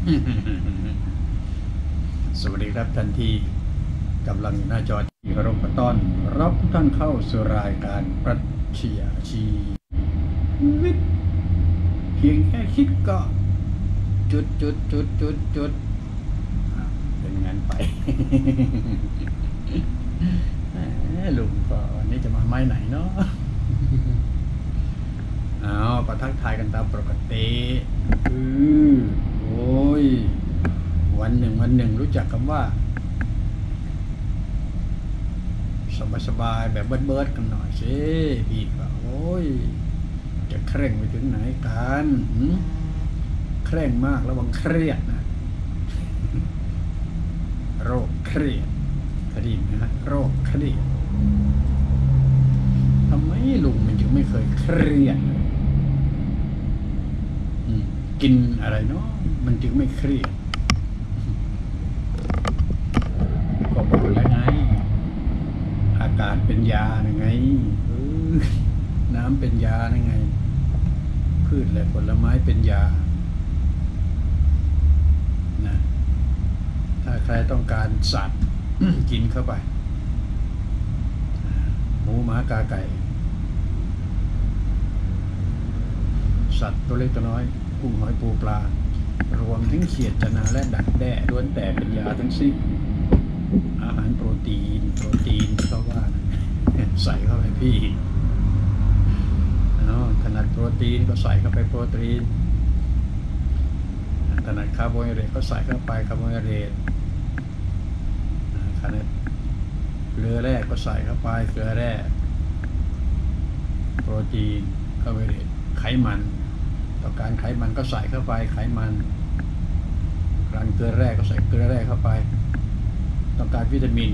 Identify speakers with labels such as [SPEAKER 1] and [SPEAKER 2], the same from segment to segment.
[SPEAKER 1] สวัสดีครับท่านที่กำลังอยู่หน้าจอที่เคารพต้อนรับทุกท่านเข้าสู่รายการปรัชญาชีวิตเพียงแค่คิดก็จุดเป็นงานไป ลุงก็วันนี้จะมาไม้ไหนเนาะเอาก็ทักทายกันตามปกติโอ้ยวันหนึ่งรู้จักคำว่าสบายแบบเบิร์ดกันหน่อยสิพี่ก็โอ้ยจะเคร่งไปถึงไหนกันเคร่งมากระวังเครียดนะโรคเครียดคดีนะฮะโรคเครียดทำไมลุงมันจึงไม่เคยเครียดกินอะไรเนาะมันจึงไม่เครียดก็บอกแล้วไงอากาศเป็นยาไงน้ำเป็นยาไงพืชและผลไม้เป็นยานะถ้าใครต้องการสัตว์ กินเข้าไปหมูหมากาไก่สัตว์ตัวเล็กตัวน้อยกุ้งหอยปูปลารวมทั้งเขียดจะนาและดักแด้ล้วนแต่เป็นยาทั้งสิ้นอาหารโปรตีนเขาว่าใส่เข้าไปพี่ถนัดโปรตีนก็ใส่เข้าไปโปรตีนถนัดคาร์โบไฮเดรตก็ใส่เข้าไปคาร์โบไฮเดรตถนัดเกลือแร่ก็ใส่เข้าไปเกลือแร่โปรตีนคาร์โบไฮเดรตไขมันต้องการไขมันก็ใส่เข้าไปไขมันการเกลือแร่ก็ใส่เกลือแร่เข้าไปต้องการวิตามิน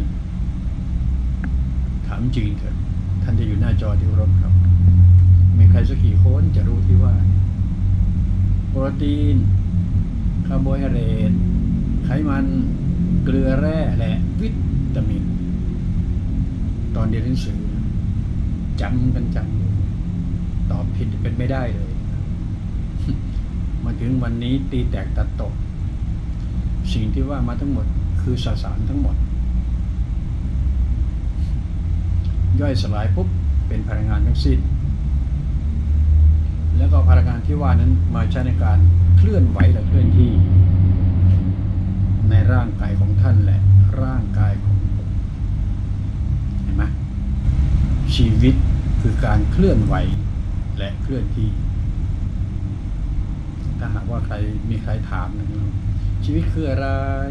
[SPEAKER 1] ถามจริงเถอะท่านจะอยู่หน้าจอที่เคารพครับมีใครสักกี่คนจะรู้ที่ว่าโปรตีนคาร์โบไฮเดรตไขมันเกลือแร่และวิตามินตอนเรียนหนังสือจำตอบผิดเป็นไม่ได้เลย มาถึงวันนี้ตีแตกตัดตกสิ่งที่ว่ามาทั้งหมดคือสสารทั้งหมดย่อยสลายปุ๊บเป็นพลังงานทั้งสิ้นแล้วก็พลังงานที่ว่านั้นมาใช้ในการเคลื่อนไหวและเคลื่อนที่ในร่างกายของท่านและร่างกายของผมเห็นไหมชีวิตคือการเคลื่อนไหวและเคลื่อนที่ถ้าหากว่ามีใครถามนะครับชีวิตคืออะไร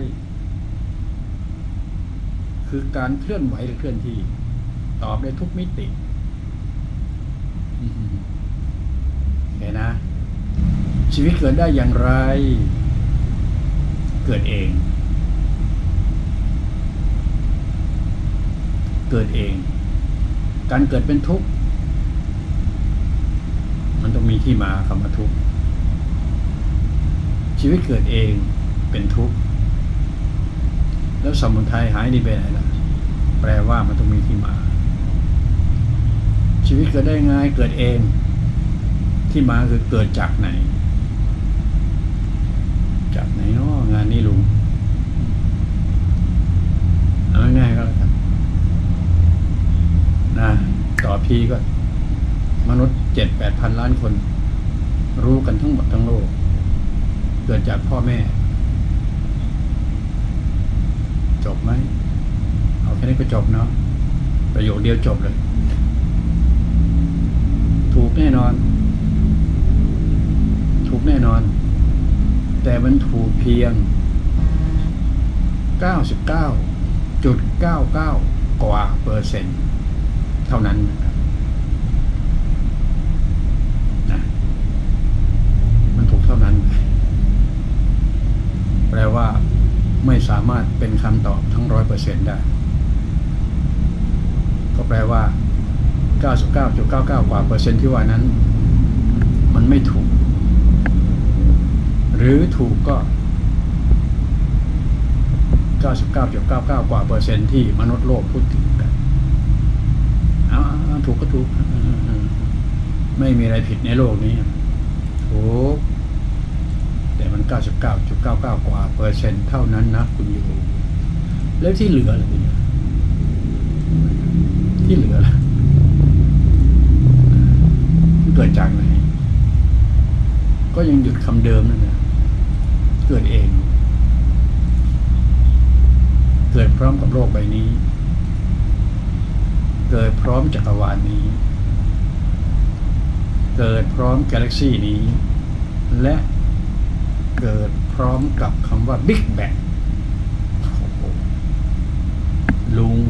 [SPEAKER 1] คือการเคลื่อนไหวหรือเคลื่อนที่ตอบได้ทุกมิติเห็นนะชีวิตเกิดได้อย่างไรเกิดเองการเกิดเป็นทุกข์มันต้องมีที่มาคำว่าทุกข์ชีวิตเกิดเองเป็นทุกข์แล้วสมุทัยหายนี่เป็นอะไรล่ะแปลว่ามันต้องมีที่มาชีวิตเกิดได้ไงเกิดเองที่มาคือเกิดจากไหนเนาะงานนี้ลุงเอาง่ายๆก็แล้วกันนะต่อพีก็มนุษย์ 7-8 พันล้านคนรู้กันทั้งหมดทั้งโลกเกิดจากพ่อแม่จบไหมเอาแค่นี้ก็จบเนาะประโยคเดียวจบเลยถูกแน่นอนแต่มันถูกเพียง 99.99 กว่าเปอร์เซ็นต์เท่านั้นนะครับนะมันถูกเท่านั้นแปลว่าไม่สามารถเป็นคำตอบทั้ง 100% ได้ก็แปลว่า 99.99 กว่าเปอร์เซ็นต์ที่ว่านั้นมันไม่ถูกหรือถูกก็ 99.99 กว่าเปอร์เซ็นต์ที่มนุษย์โลกพูดถึงกันถูกก็ถูกไม่มีอะไรผิดในโลกนี้ถูกแต่มัน 99.99 กว่าเปอร์เซ็นต์เท่านั้นนะคุณอยู่แล้วที่เหลืออะไรเนี่ยที่เหลือล่ะเกิดจากไหนก็ยังหยุดคำเดิมนั่นแหละเกิดเองเกิดพร้อมกับโลกใบนี้เกิดพร้อมจักรวาลนี้เกิดพร้อมกาแล็กซี่นี้และเกิดพร้อมกับคำว่า Big Bang ลุง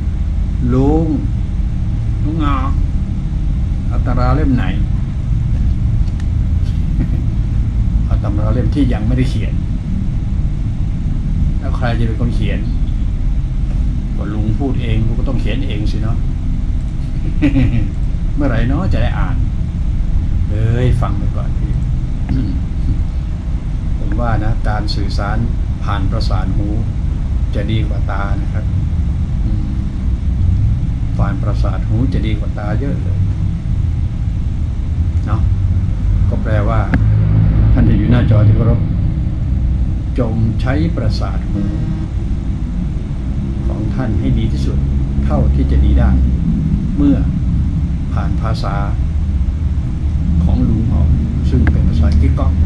[SPEAKER 1] งอเอาตำราเล่มไหนเอาตำราเล่มที่ยังไม่ได้เขียนแล้วใครจะเป็นคนเขียนก็ลุงพูดเองลุงก็ต้องเขียนเองสิเนาะ เมื่อไหร่เนาะจะได้อ่านฟังไปก่อนพี่ ผมว่านะการสื่อสารผ่านประสาทหูจะดีกว่าตานะครับผ่านประสาทหูจะดีกว่าตาเยอะเลยเนาะก็แปลว่าท่านที่อยู่หน้าจอที่เคารพจงใช้ประสาทหูของท่านให้ดีที่สุดเท่าที่จะดีได้เมื่อผ่านภาษาของลุงออกซึ่งเป็นภาษากิ๊กก๊อก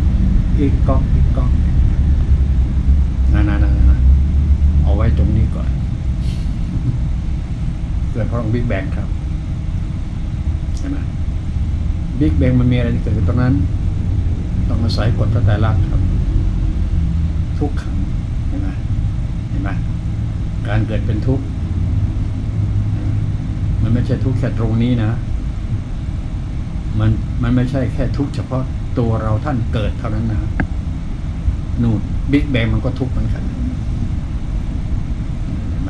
[SPEAKER 1] นะเอาไว้ตรงนี้ก่อนเกิดเพราะบิ๊กแบงครับใช่ไหมบิ๊กแบงมันมีอะไรที่เกิดขึ้นตรงนั้นต้องอาศัยกฎพระไตรลักษณ์ครับทุกขังเห็นไหมการเกิดเป็นทุกข์มันไม่ใช่ทุกข์แค่ตรงนี้นะมันไม่ใช่แค่ทุกข์เฉพาะตัวเราท่านเกิดเท่านั้นนะนู่นบิ๊กแบงมันก็ทุกข์เหมือนกันเห็นไหม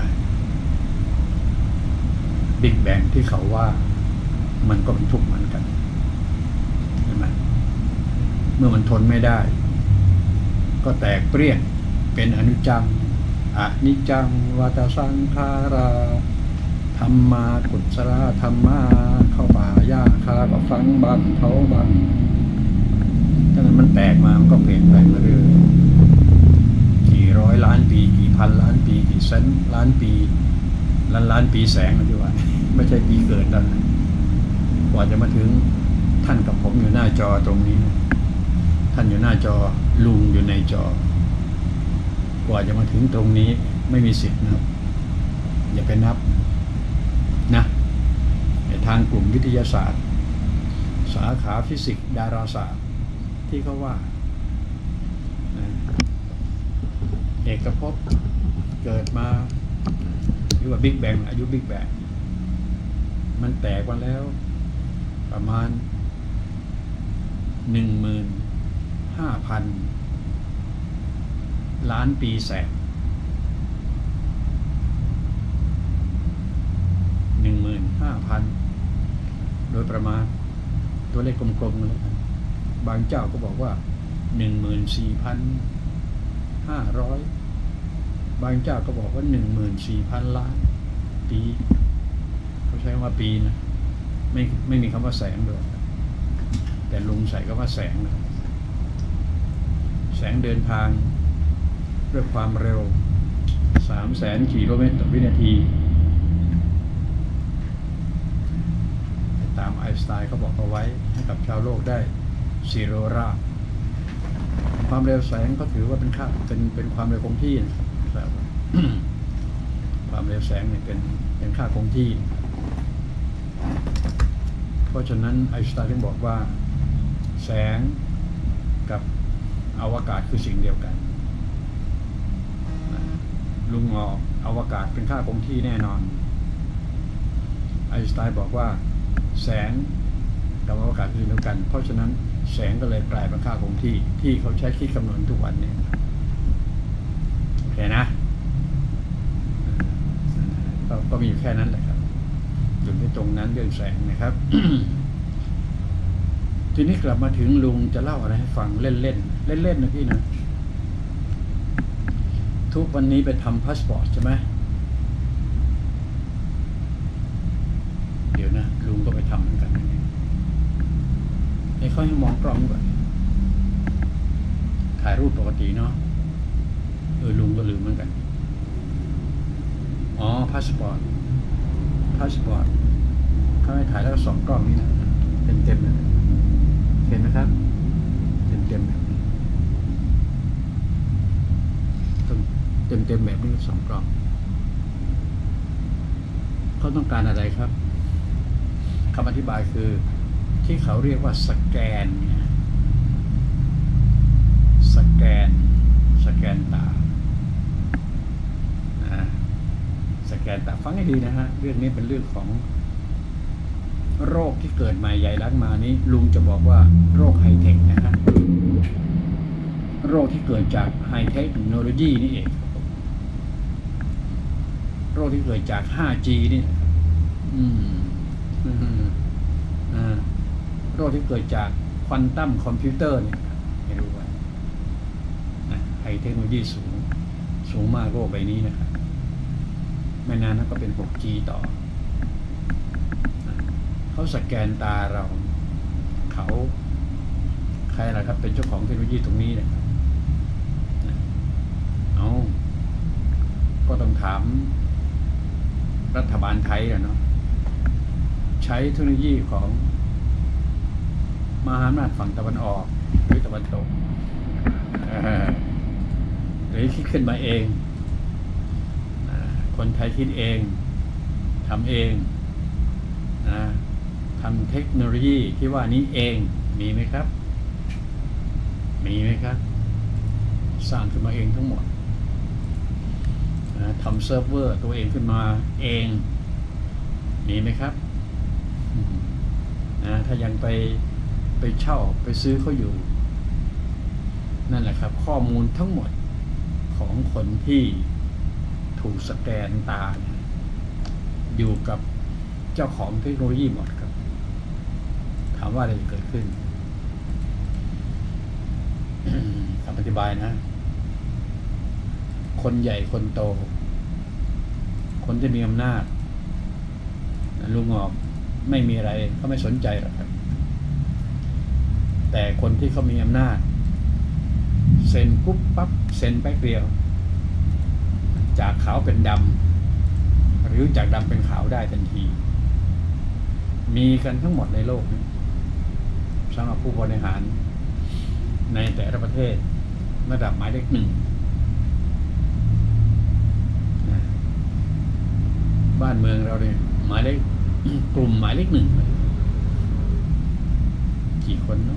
[SPEAKER 1] บิ๊กแบงที่เขาว่ามันก็เป็นทุกข์เหมือนกันเห็นไหมเมื่อมันทนไม่ได้ก็แตกเปรี้ยงเป็นอนิจจังวัฏสังขาราธรรมากุศลธรรมะเข้าป่าหญ้าคาก็ฟังบ้างเผาบ้างถ้ามันแตกมามันก็เปลี่ยนแปลงมาเรื่อยกี่ร้อยล้านปีกี่พันล้านปีกี่แสนล้านปีล้านปีแสงนะที่ว่าไม่ใช่ปีเกิดแล้วนะกว่าจะมาถึงท่านกับผมอยู่หน้าจอตรงนี้นะท่านอยู่หน้าจอลุงอยู่ในจอกว่าจะมาถึงตรงนี้ไม่มีสิทธิ์นะครับอย่าไปนับนะในทางกลุ่มวิทยาศาสตร์สาขาฟิสิกส์ดาราศาสตร์ที่เขาว่าเอกภพเกิดมาหรือว่าบิ๊กแบงอายุบิ๊กแบงมันแตกมาแล้วประมาณ 15,000 ล้านปีแสง 15,000 โดยประมาณตัวเลขกลมๆแล้วกันบางเจ้าก็บอกว่า 14,500 บางเจ้าก็บอกว่า 14,000 ล้านปีเขาใช้คำว่าปีนะไม่มีคำว่าแสงด้วยแต่ลุงใส่คำว่าแสงนะแสงเดินทางด้วยความเร็ว 300,000 กิโลเมตรต่อวินาทีตามไอน์สไตน์เขาบอกเอาไว้ให้กับชาวโลกได้ซีโรราบความเร็วแสงก็ถือว่าเป็นเป็นความเร็วคงที่นะครับความเร็วแสงเนี่ยเป็นค่าคงที่เพราะฉะนั้นไอน์สไตน์ถึงบอกว่าแสงกับอวกาศคือสิ่งเดียวกันลุงอวกาศเป็นค่าคงที่แน่นอนไอน์สไตน์บอกว่าแสงกับอวกาศคือสิ่งเดียวกันเพราะฉะนั้นแสงก็เลยกลายเป็นค่าคงที่เขาใช้คิดคำนวณทุกวันนี้โอเคนะก็มีอยู่แค่นั้นแหละครับอยู่ที่ตรงนั้นเรื่องแสงนะครับ ทีนี้กลับมาถึงลุงจะเล่าอะไรให้ฟังเล่นนะพี่นะทุกวันนี้ไปทำพาสปอร์ตใช่ไหมเดี๋ยวนะลุงก็ไปทำเหมือนกันให้เขาให้มองกล้องก่อนทถ่ายรูปปกติเนาะลุงก็ลืมเหมือนกันอ๋อพาสปอร์ตเขาให้ถ่ายแล้วก็2 กล้องนี้นะเต็มเลยเห็นไหมครับเต็มแบบนี้เต็มแบบนี้2 กล้องเขาต้องการอะไรครับคำอธิบายคือที่เขาเรียกว่าสแกนเนี่ยสแกนตาสแกนตาฟังให้ดีนะฮะเรื่องนี้เป็นเรื่องของโรคที่เกิดใหม่ใหญ่ล้างมานี้ลุงจะบอกว่าโรคไฮเทคนะฮะโรคที่เกิดจากไฮเทคโนโลยีนี่เองโรคที่เกิดจาก 5G นี่โรคที่เกิดจากควอนตัมคอมพิวเตอร์เนี่ยให้รู้ไว้ไฮเทคโนโลยีสูงมากโลกใบนี้นะครับไม่นานก็เป็น 6G ต่อเขาสแกนตาเราเขาใครล่ะครับเป็นเจ้าของเทคโนโลยีตรงนี้นะครับก็ต้องถามรัฐบาลไทยแล้วเนาะใช้เทคโนโลยีของมหาอำนาจฝั่งตะวันออกหรือตะวันตกหรือคิดขึ้นมาเองคนไทยคิดเองทำเองทำเทคโนโลยีที่ว่านี้เองมีไหมครับสร้างขึ้นมาเองทั้งหมดทำเซิร์ฟเวอร์ตัวเองขึ้นมาเองมีไหมครับถ้ายังไปเช่าไปซื้อเขาอยู่นั่นแหละครับข้อมูลทั้งหมดของคนที่ถูกสแกนตาอยู่กับเจ้าของเทคโนโลยีหมดครับถามว่าอะไรจะเกิดขึ้น คำอธิบายนะคนใหญ่คนโตคนที่มีอำนาจลุงออกไม่มีอะไรเขาไม่สนใจหรอกครับแต่คนที่เขามีอำนาจเซ็นปุ๊บปั๊บเซ็นแป๊บเดียวจากขาวเป็นดำหรือจากดำเป็นขาวได้ทันทีมีกันทั้งหมดในโลกนี้สำหรับผู้บริหารในแต่ละประเทศระดับหมายเลข 1บ้านเมืองเราเนี่ยหมายเลขกลุ่มหมายเลข 1กี่คนนะ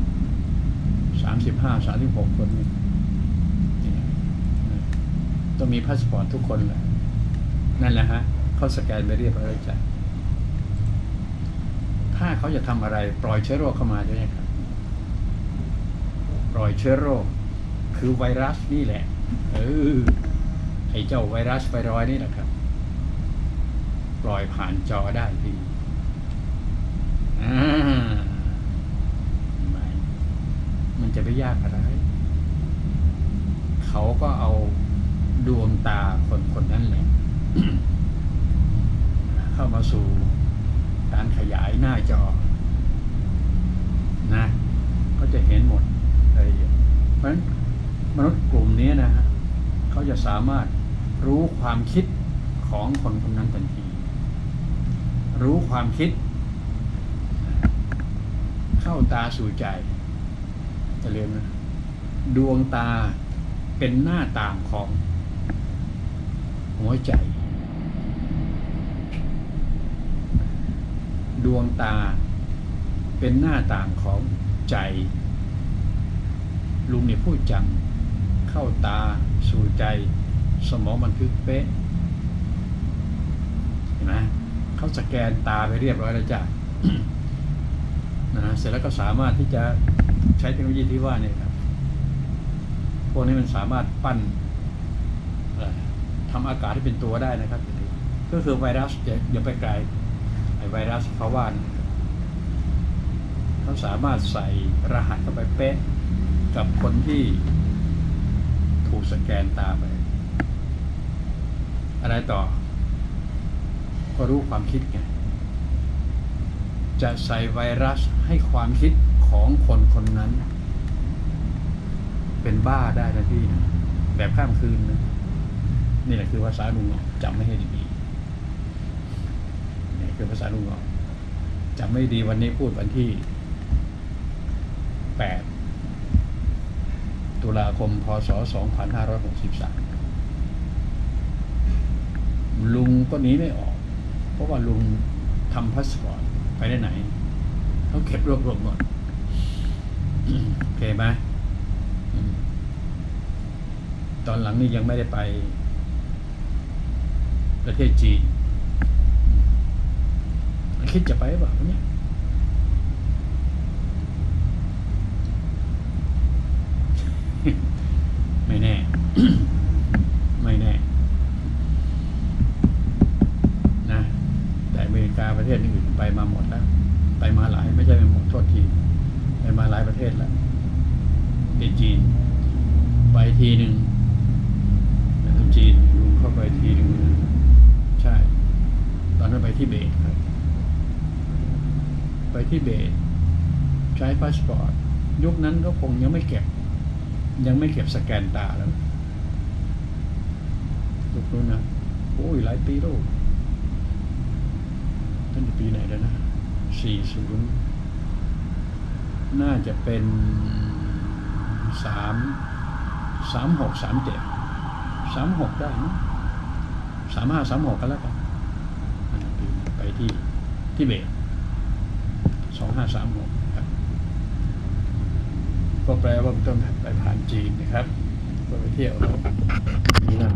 [SPEAKER 1] 35-36 คนนี่ต้องมีพาสปอร์ตทุกคนแหละนั่นแหละฮะเขาสแกนไปเรียบร้อยแล้วจ้ะถ้าเขาจะทำอะไรปล่อยเชื้อโรคเข้ามาใช่ไหมครับปล่อยเชื้อโรคคือไวรัสนี่แหละไอ้เจ้าไวรัสไวรอยนี่แหละครับปล่อยผ่านจอได้ดีมันจะไปยากอะไรเขาก็เอาดวงตาคนนั้นแหละ เข้ามาสู่การขยายหน้าจอนะก็จะเห็นหมดเลยเพราะฉะนั้นมนุษย์กลุ่มนี้นะฮะเขาจะสามารถรู้ความคิดของคนคนนั้นทันทีรู้ความคิดเข้าตาสู่ใจจะเรียนนะดวงตาเป็นหน้าต่างของหัวใจดวงตาเป็นหน้าต่างของใจลุงเนี่ยพูดจังเข้าตาสู่ใจสมองบันทึกเป๊ะเห็นไหมเขาสแกนตาไปเรียบร้อยแล้วจ้ะ เสร็จแล้วก็สามารถที่จะใช้เทคโนโลยีที่ว่าเนี่ยครับพวกนี้มันสามารถปั้นทำอากาศให้เป็นตัวได้นะครับก็คือไวรัสอย่าไปไกลไอไวรัสเขาว่าเขาสามารถใส่รหัสเข้าไปเป๊ะกับคนที่ถูกสแกนตาไปอะไรต่อก็รู้ความคิดไงจะใส่ไวรัสให้ความคิดของคนคนนั้นเป็นบ้าได้นะพี่นะแบบข้ามคืนนะนี่แหละคือภาษาลุงจำไม่ให้ดีๆนี่คือภาษาลุงจำไม่ดีวันนี้พูดวันที่8ตุลาคมพศ2563ลุงก็หนีไม่ออกเพราะว่าลุงทำพาสปอร์ตไปได้ไหนเขาเก็บรวบรวมหมดโอเคไหมตอนหลังนี่ยังไม่ได้ไปประเทศจีนคิดจะไปหรือเปล่าเนี่ยไม่แน่ ไม่แน่นะแต่อเมริกาประเทศอื่นไปมาหมดแล้วไปมาหลายไม่ใช่ไปหมดโทษทีไปมาหลายประเทศแล้วไปจีนไปทีหนึ่งไปจีนลุงเข้าไปทีหนึ่งใช่ตอนนั้นไปที่เบตครับไปที่เบตใช้พาสปอร์ตยุคนั้นก็คงยังไม่เก็บสแกนตาแล้วยุคนู้นนะโอ้ยหลายปีแล้วตั้งแต่ปีไหนแล้วนะ40น่าจะเป็น36 37 36ได้นะ35 36กันแล้วกันไปที่เบต2536ครับก็แปลว่าต้องไปผ่านจีนนะครับก็ไปเที่ยวแล้วนี่นะ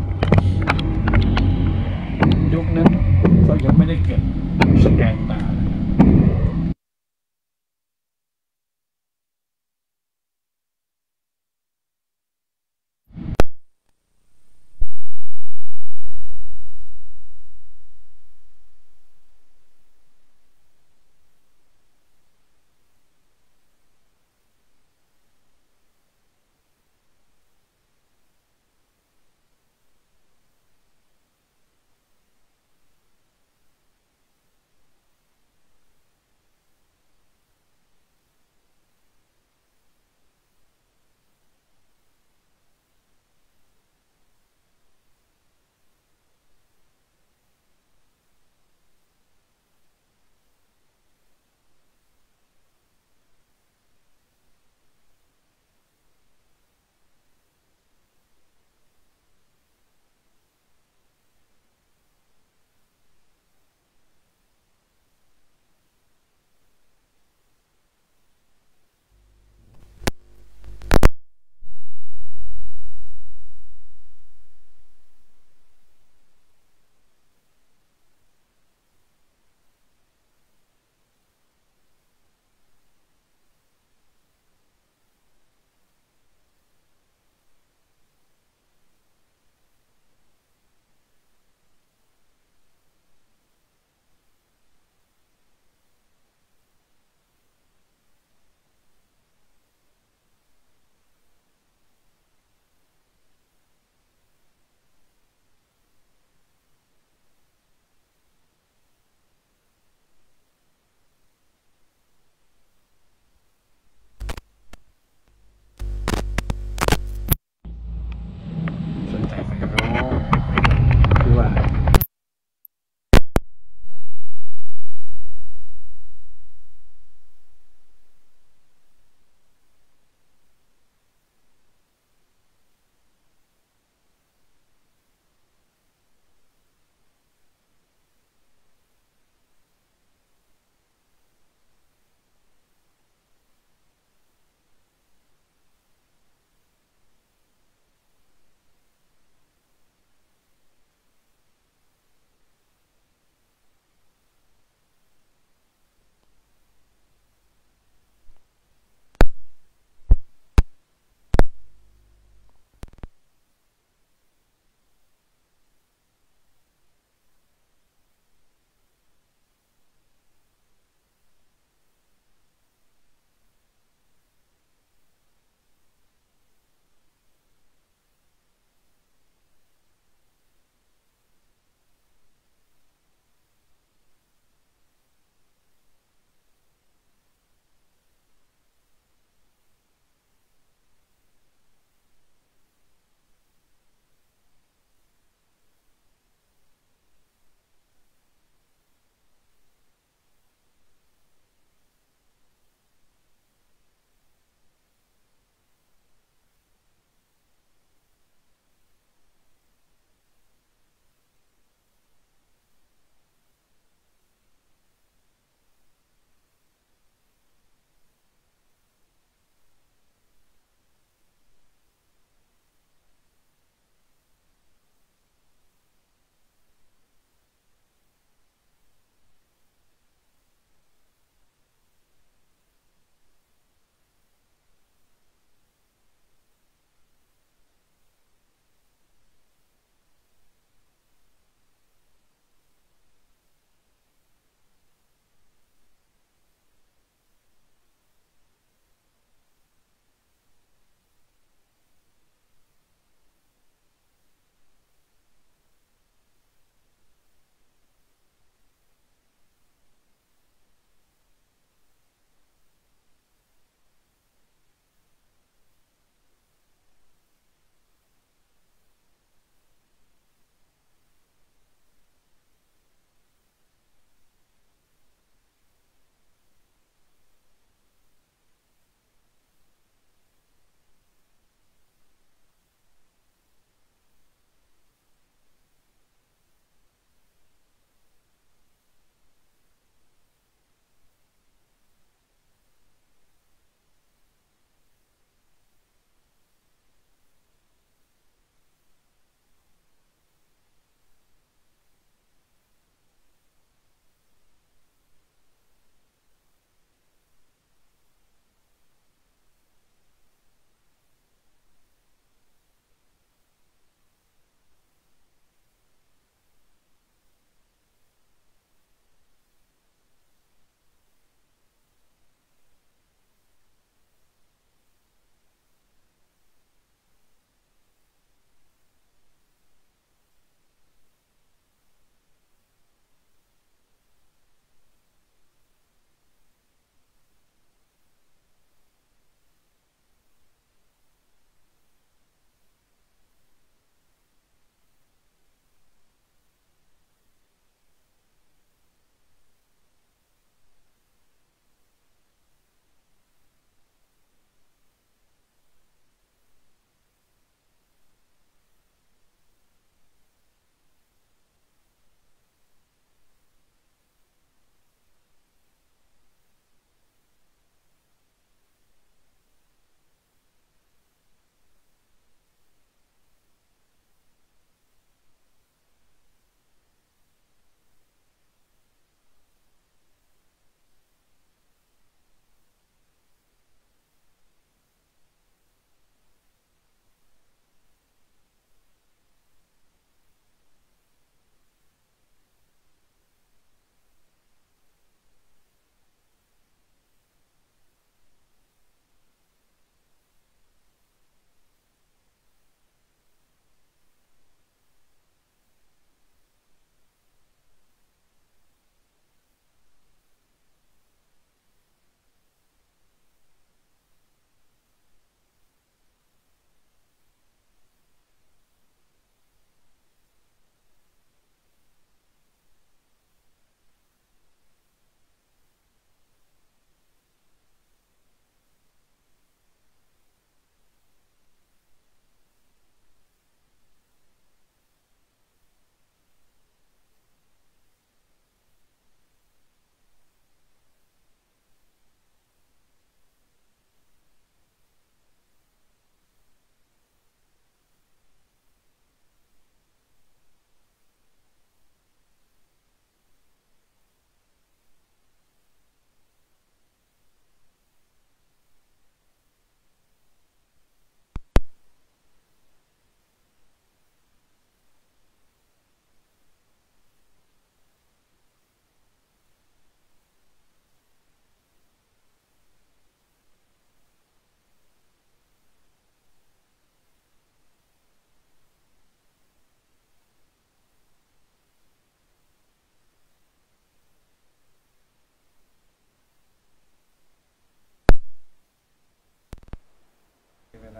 [SPEAKER 1] ยุคนั้นก็ยังไม่ได้เก็บสแกนตา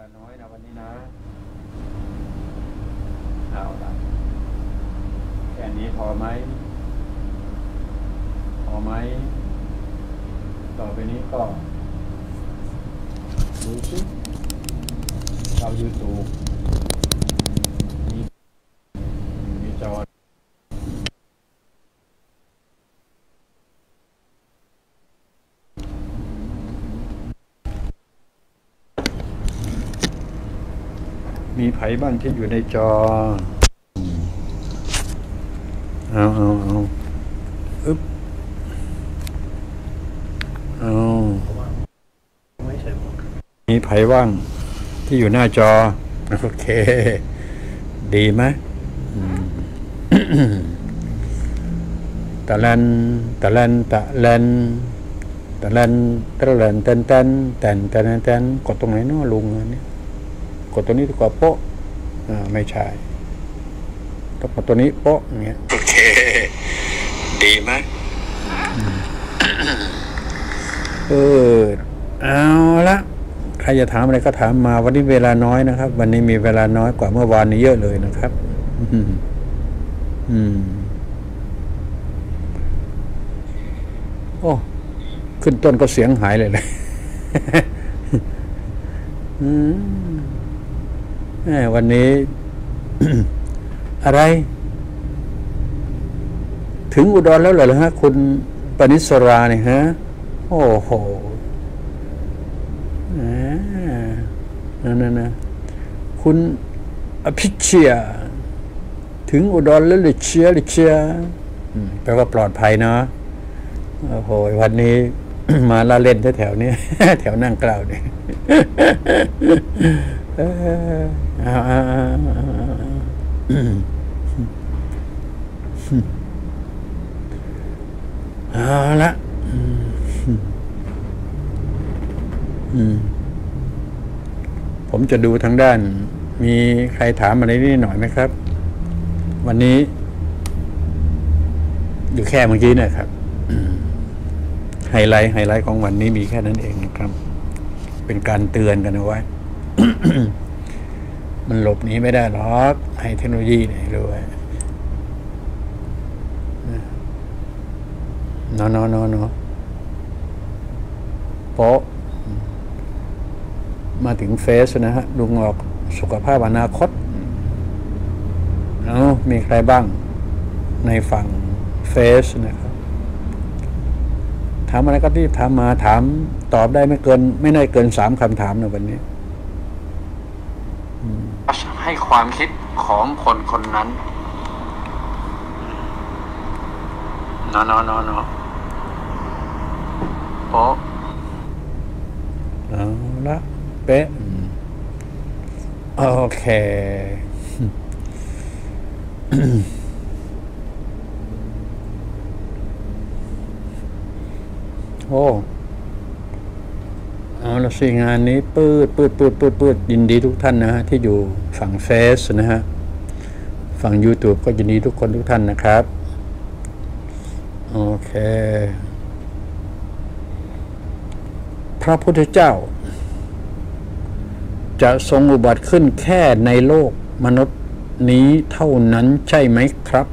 [SPEAKER 1] าน้อยนะวันนี้นะเอาละแค่นี้พอไหมต่อไปนี้ก็ดูสิเราYouTubeมีจอมีไผบ้างที่อยู่ในจอเอาอึ๊บมีไผบ้างที่อยู่หน้าจอโอเคดีไหมตะลันกดตรงไหนเนาะลุงนี่กดตัวนี้ดีกว่าโป๊ะไม่ใช่ต้องกดตัวนี้โป๊ะอย่างเงี้ยโอเคดีไหมเอาละใครจะถามอะไรก็ถามมาวันนี้เวลาน้อยนะครับวันนี้มีเวลาน้อยกว่าเมื่อวานนี้เยอะเลยนะครับโอ้ขึ้นต้นก็เสียงหายเลยวันนี้ อะไรถึงอุดรแล้วเหรอฮะคุณปณิสราเนี่ยฮะโอ้โหนั่นคุณอภิเชียถึงอุดรแล้วเลยเชียแปลว่าปลอดภัยเนาะโอ้โหวันนี้ มาละเล่นแถวนี้ แถวนั่งกล่าวเนี่ยเอาละผมจะดูทางด้านมีใครถามอะไรนิดหน่อยไหมครับวันนี้อยู่แค่เมื่อกี้นะครับไฮไลท์ของวันนี้มีแค่นั้นเองนะครับเป็นการเตือนกันเอาไว้ มันหลบหนีไม่ได้หรอกให้เทคโนโลยีเนี่ยด้วยเนาะโป๊ะมาถึงเฟสนะฮะลุงออกสุขภาพอนาคตมีใครบ้างในฝั่งเฟสนะครับถามอะไรก็รีบถามมาถามตอบได้ไม่ได้เกิน3 คำถามในวันนี้ให้ความคิดของคนนั้นเนาะโป๊ะเอาละเป๊ะโอเคโอ้เอาละสิงานนี้ปืดยินดีทุกท่านนะฮะที่อยู่ฝั่งเฟซนะฮะฝั่ง YouTube ก็ยินดีทุกท่านนะครับโอเคพระพุทธเจ้าจะทรงอุบัติขึ้นแค่ในโลกมนุษย์นี้เท่านั้นใช่ไหมครับ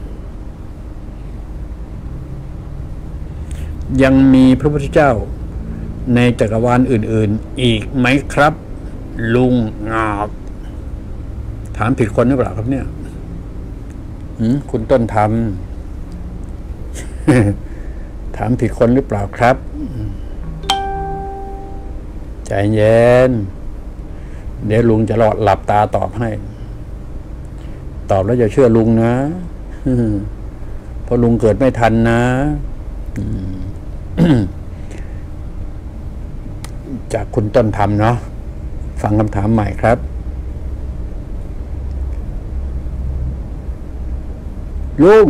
[SPEAKER 1] ยังมีพระพุทธเจ้าในจักรวาลอื่นๆอีกไหมครับลุงงอบถามผิดคนหรือเปล่าครับเนี่ยคุณต้นธรรม ถามผิดคนหรือเปล่าครับใจเย็นเดี๋ยวลุงจะหลับตาตอบให้ตอบแล้วอย่าเชื่อลุงนะเพราะลุงเกิดไม่ทันนะจากคุณต้นธรรมเนาะฟังคำถามใหม่ครับลุง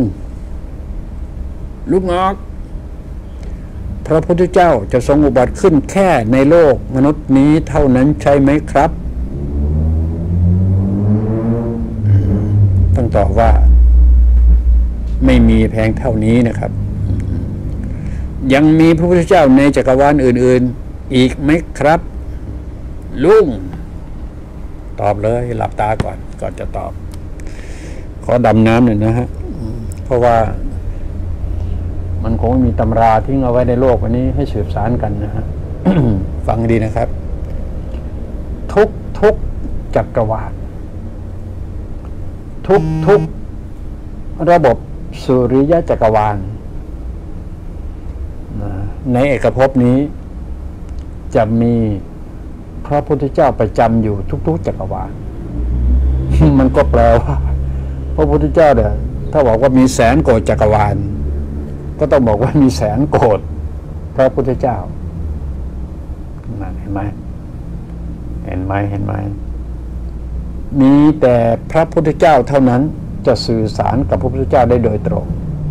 [SPEAKER 1] ออกพระพุทธเจ้าจะทรงอุบัติขึ้นแค่ในโลกมนุษย์นี้เท่านั้นใช่ไหมครับต้องตอบว่าไม่มีแพงเท่านี้นะครับยังมีพระพุทธเจ้าในจักรวาลอื่นๆอีกไหมครับลุงตอบเลยหลับตาก่อนจะตอบขอดำน้ำหน่อยนะฮะเพราะว่ามันคงมีตำราทิ้งเอาไว้ในโลกวันนี้ให้สืบสานกันนะฮะ ฟังดีนะครับทุกจักรวาลทุกระบบสุริยะจักรวาลในเอกภพนี้จะมีพระพุทธเจ้าประจำอยู่ทุกจักรวาล มันก็แปลว่าพระพุทธเจ้าเนี่ยถ้าบอกว่ามีแสนโกฏจักรวาลก็ต้องบอกว่ามีแสนโกฏพระพุทธเจ้านั่นเห็นไหมมีแต่พระพุทธเจ้าเท่านั้นจะสื่อสารกับพระพุทธเจ้าได้โดยตรง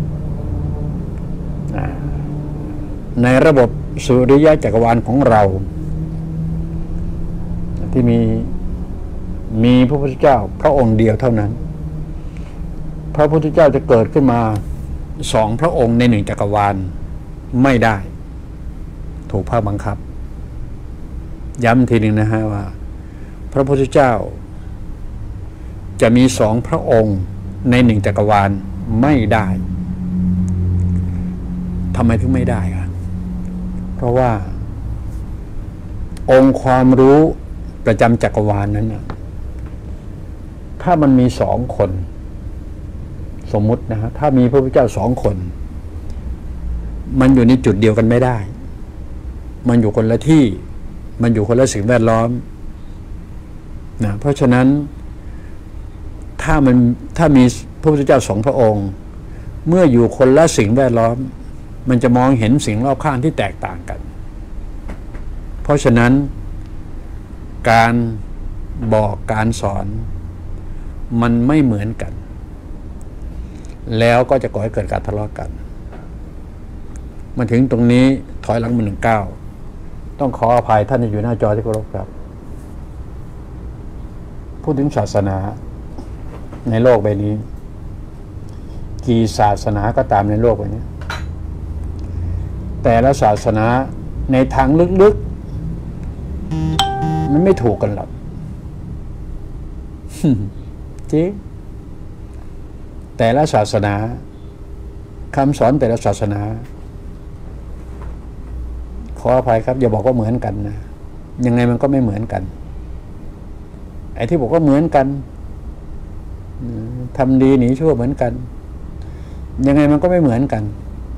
[SPEAKER 1] ในระบบสุริยะจักรวาลของเราที่มีพระพุทธเจ้าพระองค์เดียวเท่านั้นพระพุทธเจ้าจะเกิดขึ้นมา2 พระองค์ใน1จักรวาลไม่ได้ถูกภาคบังคับย้ำทีหนึ่งนะฮะว่าพระพุทธเจ้าจะมี2 พระองค์ใน1จักรวาลไม่ได้ทำไมถึงไม่ได้ครับเพราะว่าองค์ความรู้ประจำจักรวาลนั้นนะถ้ามันมี2 คนสมมุตินะฮะถ้ามีพระพุทธเจ้า2 คนมันอยู่ในจุดเดียวกันไม่ได้มันอยู่คนละที่มันอยู่คนละสิ่งแวดล้อมนะเพราะฉะนั้นถ้ามีพระพุทธเจ้า2 พระองค์เมื่ออยู่คนละสิ่งแวดล้อมมันจะมองเห็นสิ่งรอบข้างที่แตกต่างกันเพราะฉะนั้นการบอกการสอนมันไม่เหมือนกันแล้วก็จะก่อให้เกิดการทะเลาะกันมาถึงตรงนี้ถอยหลังมา1 ก้าวต้องขออภัยท่านที่อยู่หน้าจอที่เคารพครับพูดถึงศาสนาในโลกใบนี้กี่ศาสนาก็ตามในโลกใบนี้แต่ละศาสนาในทางลึกๆมันไม่ถูกกันหรอก จริงแต่ละศาสนาคำสอนแต่ละศาสนาขออภัยครับอย่าบอกว่าเหมือนกันนะยังไงมันก็ไม่เหมือนกันไอ้ที่บอกว่าเหมือนกันทำดีหนีชั่วเหมือนกันยังไงมันก็ไม่เหมือนกัน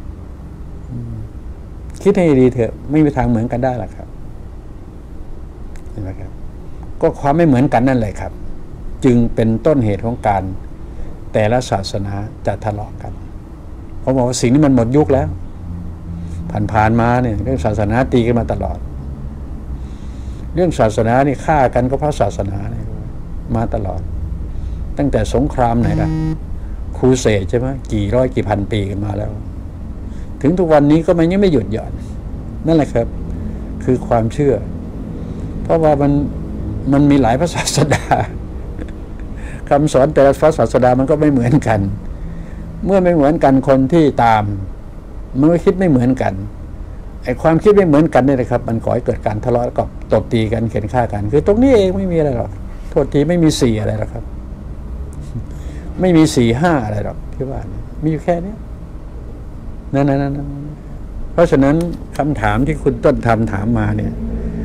[SPEAKER 1] คิดให้ดีเถอะไม่มีทางเหมือนกันได้หรอกครับเห็นไหมครับก็ความไม่เหมือนกันนั่นแหละครับจึงเป็นต้นเหตุของการแต่ละศาสนาจะทะเลาะกันเขาบอกว่าสิ่งนี้มันหมดยุคแล้วผ่านมาเนี่ยเรื่องศาสนาตีกันมาตลอดเรื่องศาสนานี่ฆ่ากันก็เพราะศาสนาเนี่ยมาตลอดตั้งแต่สงครามไหนล่ะครูเสดใช่ไหมกี่ร้อยกี่พันปีกันมาแล้วถึงทุกวันนี้ก็มันยังไม่หยุดหย่อนนั่นแหละครับคือความเชื่อเพราะว่ามันมีหลายพระศาสดาคำสอนแต่ละพระศาสดามันก็ไม่เหมือนกันเมื่อไม่เหมือนกันคนที่ตามมันก็คิดไม่เหมือนกันไอ้ความคิดไม่เหมือนกันนี่แหละครับมันก่อให้เกิดการทะเลาะกับตบตีกันเข็นฆ่ากันคือตรงนี้เองไม่มีอะไรหรอกโทษทีไม่มี4อะไรหรอกครับไม่มี4 5อะไรหรอกที่ว่ามีอยู่แค่นี้นั่นเพราะฉะนั้นคำถามที่คุณต้นถามมาเนี่ย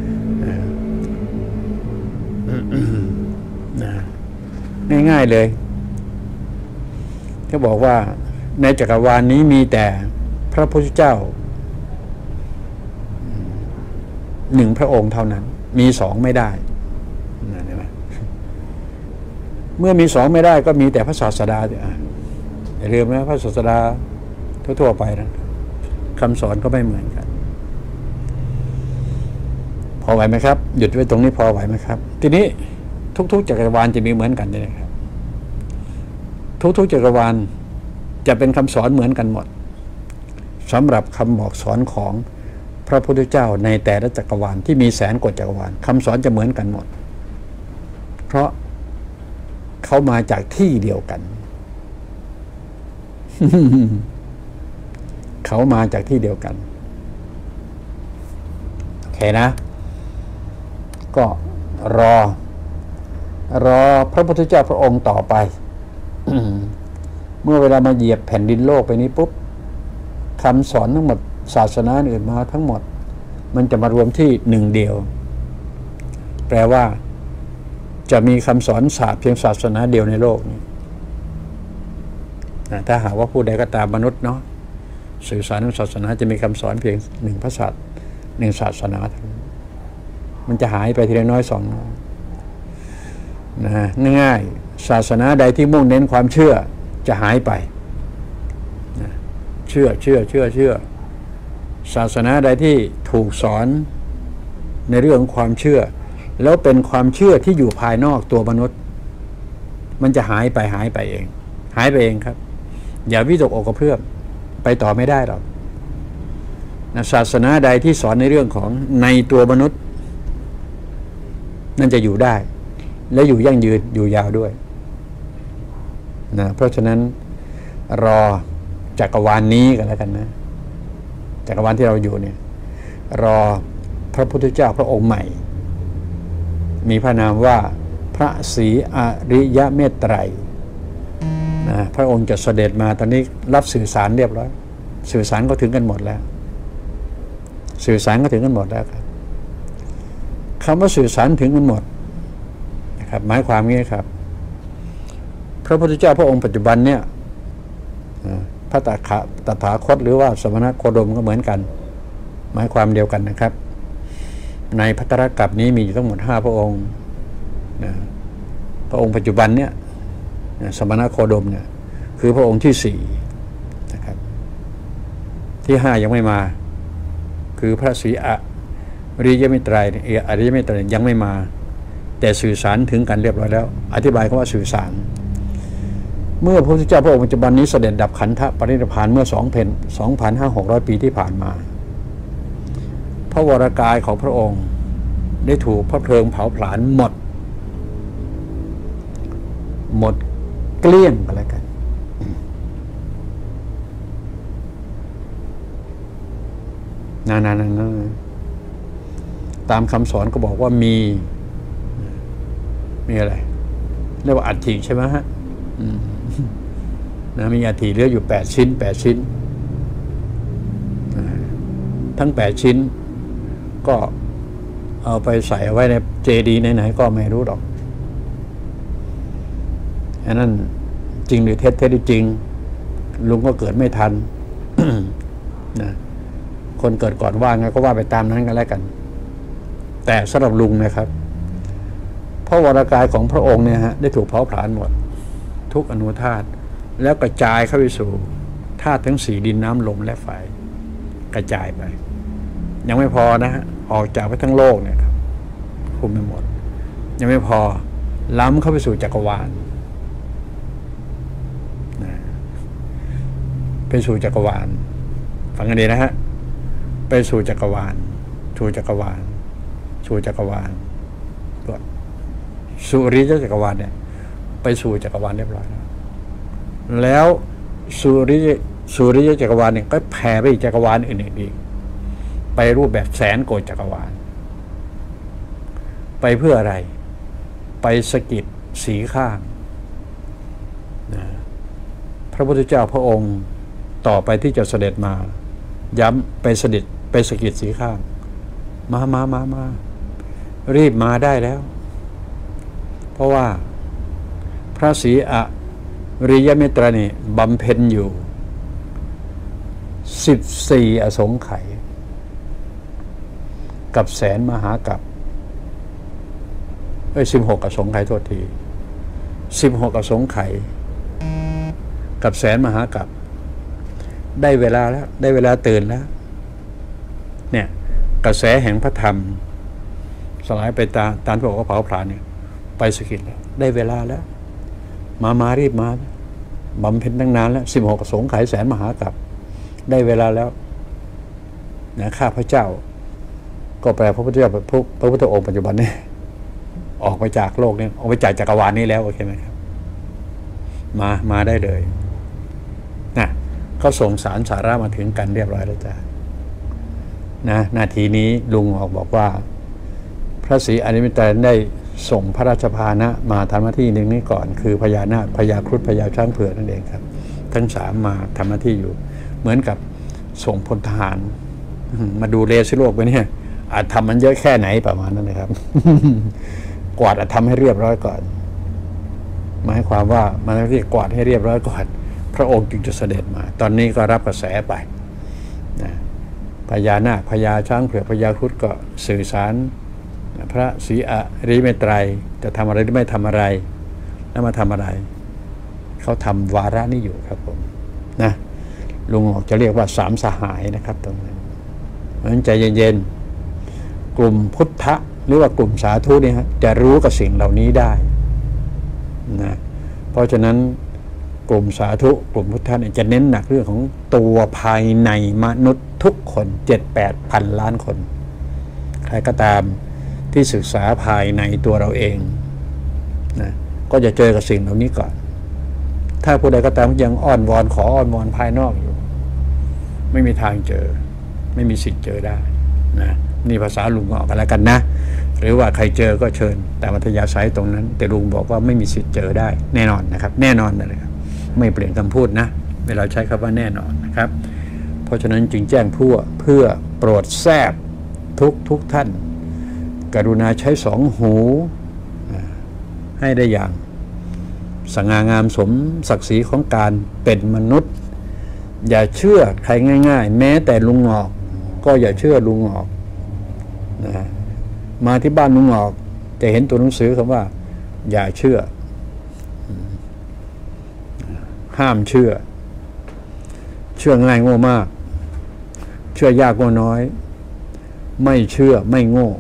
[SPEAKER 1] ง่ายๆเลยเขาบอกว่าในจักรวาลนี้มีแต่พระพุทธเจ้า1 พระองค์เท่านั้นมี2ไม่ได้เห็นไหมเมื่อมี2ไม่ได้ก็มีแต่พระศาสดาอย่าลืมนะพระศาสดาทั่วๆไปนะคำสอนก็ไม่เหมือนกันพอไหวไหมครับหยุดไว้ตรงนี้พอไหวไหมครับทีนี้ทุกๆจักรวาลจะมีเหมือนกันเลยครับทุกๆจักรวาลจะเป็นคำสอนเหมือนกันหมดสำหรับคำบอกสอนของพระพุทธเจ้าในแต่ละจักรวาลที่มีแสนกว่าจักรวาลคำสอนจะเหมือนกันหมดเพราะเขามาจากที่เดียวกัน เขามาจากที่เดียวกันโอเคนะก็รอรอพระพุทธเจ้าพระองค์ต่อไป เมื่อเวลามาเหยียบแผ่นดินโลกไปนี้ปุ๊บคำสอนทั้งหมดศาสนาอื่นมาทั้งหมดมันจะมารวมที่หนึ่งเดียวแปลว่าจะมีคำสอนศาสตร์เพียงศาสนาเดียวในโลกนี้ถ้าหากว่าผู้ใดก็ตามมนุษย์เนาะสื่อสารทางศาสนาจะมีคำสอนเพียงหนึ่งพระศาสนาหนึ่งศาสนามันจะหายไปทีละน้อยสองน้อยนะง่ายๆศาสนาใดที่มุ่งเน้นความเชื่อจะหายไปนะเชื่อศาสนาใดที่ถูกสอนในเรื่องความเชื่อแล้วเป็นความเชื่อที่อยู่ภายนอกตัวมนุษย์มันจะหายไปเองหายไปเองครับอย่าวิตกอกกระเพื่อมไปต่อไม่ได้หรอกนะศาสนาใดที่สอนในเรื่องของในตัวมนุษย์นั่นจะอยู่ได้และอยู่ยั่งยืนอยู่ยาวด้วยนะเพราะฉะนั้นรอจักรวาลนี้กันแล้วกันนะจักรวาลที่เราอยู่เนี่ยรอพระพุทธเจ้าพระองค์ใหม่มีพระนามว่าพระศรีอริยเมตไตรนะพระองค์จะเสด็จมาตอนนี้รับสื่อสารเรียบร้อยสื่อสารก็ถึงกันหมดแล้วสื่อสารก็ถึงกันหมดแล้วครับคำว่าสื่อสารถึงกันหมดนะครับหมายความงี้ครับพระพุทธเจ้าพระองค์ปัจจุบันเนี่ยพระตถาคตหรือว่าสมณโคดมก็เหมือนกันหมายความเดียวกันนะครับในภัตตรกัปนี้มีอยู่ทั้งหมด5พระองค์นะพระองค์ปัจจุบันเนี่ยสมณโคดมเนี่ยคือพระองค์ที่4นะครับที่5ยังไม่มาคือพระศรีอริยเมตไตรอริยเมตไตรยังไม่มาแต่สื่อสารถึงกันเรียบร้อยแล้วอธิบายคำว่าสื่อสารเมื่อพระพุทธเจ้าพระองค์ปัจจุบันนี้เสด็จดับขันธปรินิพพานเมื่อ2,500 ปีที่ผ่านมาพระวรกายของพระองค์ได้ถูกพระเพลิงเผาผลาญหมดเกลี้ยงไปแล้วกันตามคำสอนก็บอกว่ามีอะไรเรียกว่าอัฐิใช่ไหมฮะมีอัฐิเหลืออยู่8 ชิ้นทั้ง8 ชิ้นก็เอาไปใส่ไว้ในเจดีย์ไหนๆก็ไม่รู้หรอกอันนั้นจริงหรือเท็จจริงลุงก็เกิดไม่ทัน นะคนเกิดก่อนว่าไงก็ว่าไปตามนั้นกันแล้วกันแต่สำหรับลุงนะครับพระวรกายของพระองค์เนี่ยฮะได้ถูกเผาผลาญหมดทุกอนุธาตุแล้วกระจายเข้าไปสู่ธาตุทั้ง4ดินน้ำลมและไฟกระจายไปยังไม่พอนะฮะออกจากไปทั้งโลกเนี่ยครับคุมไปหมดยังไม่พอล้ำเข้าไปสู่จักรวาลไปสู่จักรวาลฟังกันดีนะฮะไปสู่จักรวาลสู่จักรวาลสุริยจักรวาลเนี่ยไปสู่จักรวาลเรียบร้อยแล้วสุริยจักรวาลเนี่ยก็แผ่ไปอีกจักรวาลอื่นๆอีกไปรูปแบบแสนโกฏจักรวาลไปเพื่ออะไรไปสกิดสีข้างพระพุทธเจ้าพระองค์ต่อไปที่จะเสด็จมาย้ำไปสกิดสีข้างมารีบมาได้แล้วเพราะว่าพระศรีอริยเมตไตรนี่บำเพ็ญอยู่14 อสงไขยกับแสนมหากัป16 อสงไขยโทษที16 อสงไขยกับแสนมหากัปได้เวลาแล้วได้เวลาตื่นแล้วเนี่ยกระแสแห่งพระธรรมสลายไปตามที่บอกว่าเผาผลาญเนี่ยไปสกิดแล้วได้เวลาแล้วมารีบมาบำเพ็ญตั้งนานแล้ว16 อสงไขยแสนมหากัปได้เวลาแล้วนะข้าพระเจ้าก็แปลพระพุทธเจ้าพระพุทธองค์ปัจจุบันนี้ออกไปจากโลกนี้ออกไปจากจักรวาลนี้แล้วโอเคไหมครับมาได้เลยนะเขาส่งสารสาระมาถึงกันเรียบร้อยแล้วจ้ะนะนาทีนี้ลุงบอกว่าพระศรีอริยเมตไตรได้ส่งพระราชพาหนะมาทำหน้าที่หนึ่งนี้ก่อนคือพญานาคพญาครุฑพญาช้างเผือกนั่นเองครับทั้งสามมาทำหน้าที่อยู่เหมือนกับส่งพลทหารมาดูเลสิโลกไปเนี่ยอาจทำมันเยอะแค่ไหนประมาณนั้นนะครับ กวาดอาจทำให้เรียบร้อยก่อนหมายความว่ามันเรียกกวาดให้เรียบร้อยก่อนพระองค์จึงจะเสด็จมาตอนนี้ก็รับกระแสไปนะพญานาคพญาช้างเผือกพญาครุฑก็สื่อสารพระศรีอริยเมตไตรจะทำอะไรหรือไม่ทำอะไรแล้วมาทำอะไรเขาทำวาระนี้อยู่ครับผมนะลุงออกจะเรียกว่าสามสหายนะครับตรงนั้นเพราะฉะนั้นใจเย็นๆกลุ่มพุทธะหรือว่ากลุ่มสาธุเนี่ยจะรู้กับสิ่งเหล่านี้ได้นะเพราะฉะนั้นกลุ่มสาธุกลุ่มพุทธะเนี่ยจะเน้นหนักเรื่องของตัวภายในมนุษย์ทุกคน 7-8 พันล้านคนใครก็ตามที่ศึกษาภายในตัวเราเองนะก็จะเจอกับสิ่งเหล่านี้ก่อนถ้าผู้ใดก็ตามยังอ้อนวอนขออ้อนวอนภายนอกอยู่ไม่มีทางเจอไม่มีสิทธิ์เจอได้นะนี่ภาษาลุงออกกันแล้วกันนะหรือว่าใครเจอก็เชิญแต่มัธยาศัยตรงนั้นแต่ลุงบอกว่าไม่มีสิทธิ์เจอได้แน่นอนนะครับแน่นอนนะครับไม่เปลี่ยนคำพูดนะเวลาใช้คำว่าแน่นอนนะครับเพราะฉะนั้นจึงแจ้งเพื่อโปรดแทรกทุกท่านกรุณาใช้สองหูให้ได้อย่างสง่างามสมศักดิ์ศรีของการเป็นมนุษย์อย่าเชื่อใครง่ายๆแม้แต่ลุงงอกก็อย่าเชื่อลุงงอกนะมาที่บ้านลุงงอกจะเห็นตัวหนังสือคำว่าอย่าเชื่อห้ามเชื่อง่ายโง่มากเชื่อยากโง่น้อยไม่เชื่อไม่โง่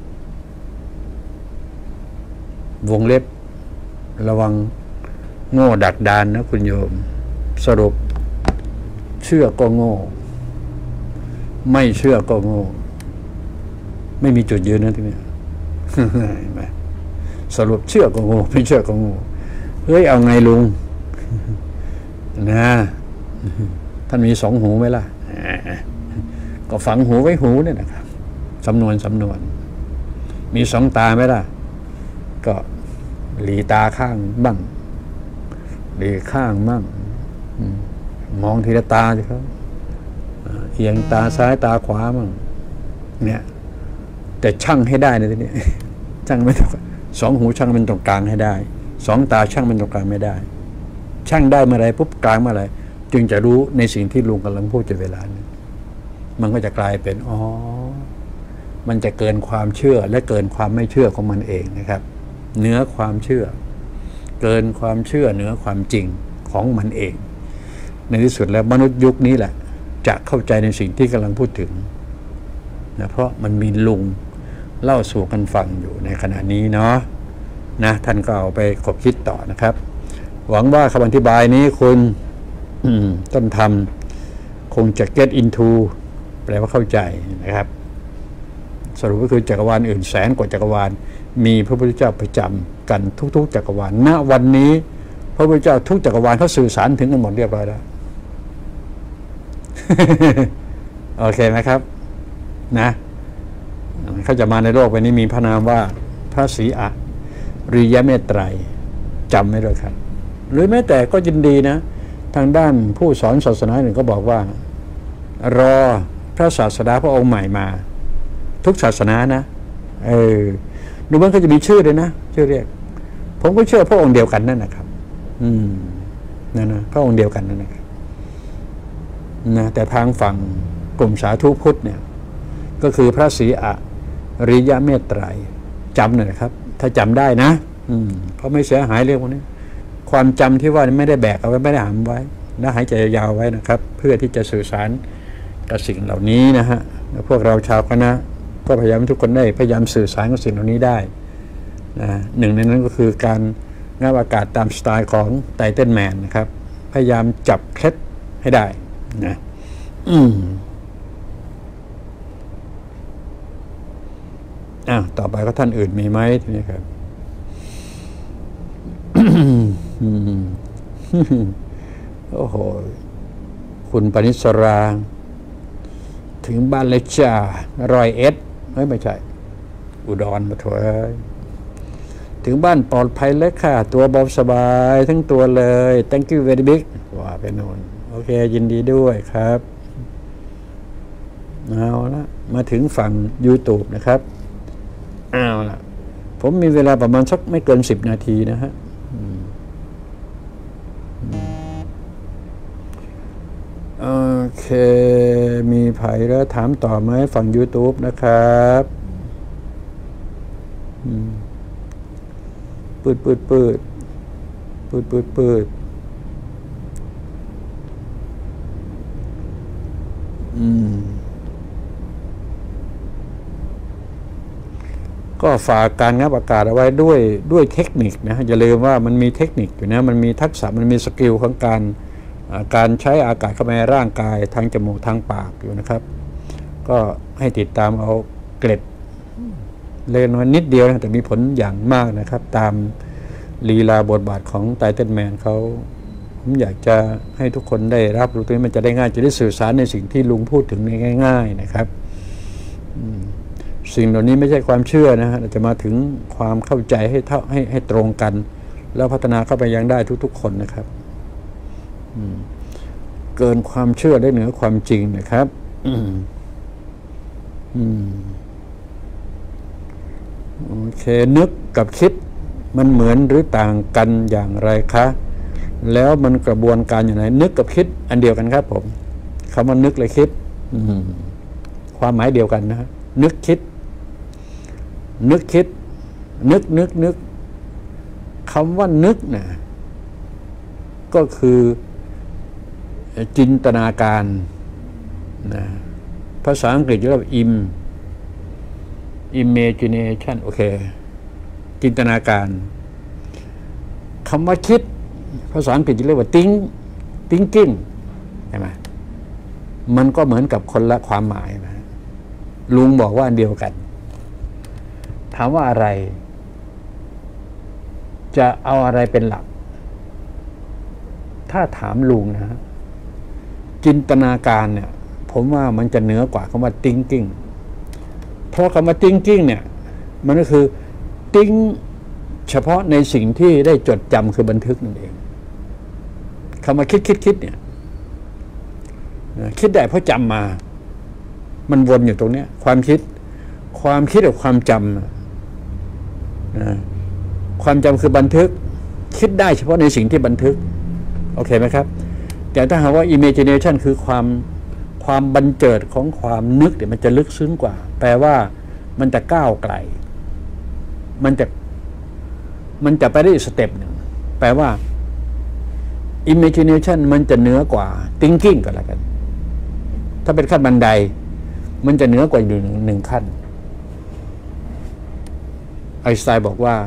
[SPEAKER 1] วงเล็บระวังโง่ดักดานนะคุณโยมสรุปเชื่อก็โง่ไม่เชื่อก็โง่ไม่มีจุดยืนนะทีนี้ สรุปเชื่อก็โง่ไม่เชื่อก็โง่เฮ้ยเอาไงลุง นะท่านมีสองหูไหมล่ะ ก็ฝังหูไว้หูเนี่ยนะครับสำนวนมีสองตาไหมล่ะก็หลีตาข้างบ้างหลีข้างบ้างมองทีละตาสิครับเอียงตาซ้ายตาขวาบ้างเนี่ยแต่ช่างให้ได้นะทีนี้ช่างไม่ต้องสองหูช่างเป็นตรงกลางให้ได้สองตาช่างเป็นตรงกลางไม่ได้ช่างได้เมื่อไรปุ๊บกลางเมื่อไรจึงจะรู้ในสิ่งที่ลุงกำลังพูดอยู่เวลานี้มันก็จะกลายเป็นมันจะเกินความเชื่อและเกินความไม่เชื่อของมันเองนะครับเหนือความเชื่อเกินความเชื่อเหนือความจริงของมันเองในที่สุดแล้วมนุษย์ยุคนี้แหละจะเข้าใจในสิ่งที่กำลังพูดถึงนะเพราะมันมีลุงเล่าสู่กันฟังอยู่ในขณะนี้เนาะนะท่านก็เอาไปขบคิดต่อนะครับหวังว่าคำอธิบายนี้คุณต้นธรรมคงจะ get into แปลว่าเข้าใจนะครับสรุปก็คือจักรวาลอื่นแสนกว่าจักรวาลมีพระพุทธเจ้าประจำกันทุกๆจักรวาลณวันนี้พระพุทธเจ้าทุกจักรวาลเขาสื่อสารถึงกันหมดเรียบร้อยแล้ว โอเคไหมครับนะเขาจะมาในโลกใบนี้มีพระนามว่าพระศรีอริยเมตไตรจำไว้ด้วยครับหรือแม้แต่ก็ยินดีนะทางด้านผู้สอนศาสนาหนึ่งก็บอกว่ารอพระศาสดาพระองค์ใหม่มาทุกศาสนานะดูมันก็จะมีชื่อเลยนะชื่อเรียกผมก็เชื่อพระองค์เดียวกันนั่นนะครับนั่นนะพระองค์เดียวกันนั่นนะครับนะแต่ทางฝั่งกลุ่มสาธุพุทธเนี่ยก็คือพระศรีอริยเมตไตรจำหน่อยนะครับถ้าจำได้นะเพราะไม่เสียหายเรื่องพวกนี้ความจำที่ว่าไม่ได้แบกเอาไว้ไม่ได้หามไว้แล้วหายใจยาวไว้นะครับเพื่อที่จะสื่อสารกับสิ่งเหล่านี้นะฮะพวกเราชาวคณะก็พยายามทุกคนได้พยายามสื่อสารกับสิ่งเหล่านี้ได้นะหนึ่งในนั้นก็คือการงับอากาศตามสไตล์ของไททันแมนนะครับพยายามจับเคล็ดให้ได้นะต่อไปก็ท่านอื่นมีไหมทีนี้ครับ โอ้โหคุณปณิสราถึงบ้านเลยจ้า101ไม่ใช่อุดรมาถอยถึงบ้านปลอดภัยแล้วค่ะตัวเบาสบายทั้งตัวเลย thank you very big ว่าไปโน่นโอเคยินดีด้วยครับเอาละมาถึงฝั่ง YouTube นะครับเอาละผมมีเวลาประมาณสักไม่เกิน10 นาทีนะฮะโอเคมีไผ่แล้วถามต่อไหมฝั่ง YouTube นะครับปืดก็ฝากการงับอากาศเอาไว้ด้วยเทคนิคนะอย่าลืมว่ามันมีเทคนิคอยู่นะมันมีทักษะมันมีสกิลของการใช้อากาศเข้าไปในร่างกายทางจมูกทางปากอยู่นะครับก็ให้ติดตามเอาเกร็ดเล็กน้อยนิดเดียวนะแต่มีผลอย่างมากนะครับตามลีลาบทบาทของไททันแมนเขาผมอยากจะให้ทุกคนได้รับรู้ตรงนี้มันจะได้ง่ายจะได้สื่อสารในสิ่งที่ลุงพูดถึงง่ายๆนะครับสิ่งเหล่านี้ไม่ใช่ความเชื่อนะฮะจะมาถึงความเข้าใจให้ตรงกันแล้วพัฒนาเข้าไปยังได้ทุกๆคนนะครับเกินความเชื่อได้เหนือความจริงนะครับโอเคนึกกับคิดมันเหมือนหรือต่างกันอย่างไรคะแล้วมันกระบวนการอย่างไรนึกกับคิดอันเดียวกันครับผมคำว่านึกและคิดความหมายเดียวกันนะฮะนึกคิดนึกคำว่านึกนะก็คือจินตนาการนะภาษาอังกฤษเรียกว่า imagination โอเคจินตนาการคำว่าคิดภาษาอังกฤษเรียกว่า thinking ใช่ไหมมันก็เหมือนกับคนละความหมายนะลุงบอกว่าอันเดียวกันถามว่าอะไรจะเอาอะไรเป็นหลักถ้าถามลุงนะจินตนาการเนี่ยผมว่ามันจะเหนือกว่าคำว่า thinking เพราะคำว่า thinking เนี่ยมันก็คือ think เฉพาะในสิ่งที่ได้จดจำคือบันทึกนั่นเองคำว่าคิดเนี่ยคิดได้เพราะจำมามันวนอยู่ตรงนี้ความคิดกับความจำความจำคือบันทึกคิดได้เฉพาะในสิ่งที่บันทึกโอเคไหมครับแต่ถ้าหากว่า imagination คือความบันเจิดของความนึกเนี่ยมันจะลึกซึ้งกว่าแปลว่ามันจะก้าวไกลมันจะไปได้อีกสเต็ปหนึ่งแปลว่า imagination มันจะเหนือกว่า thinking ก็แล้วกันถ้าเป็นขั้นบันไดมันจะเหนือกว่าอยู่หนึ่งขั้นไอน์สไตน์บอกว่า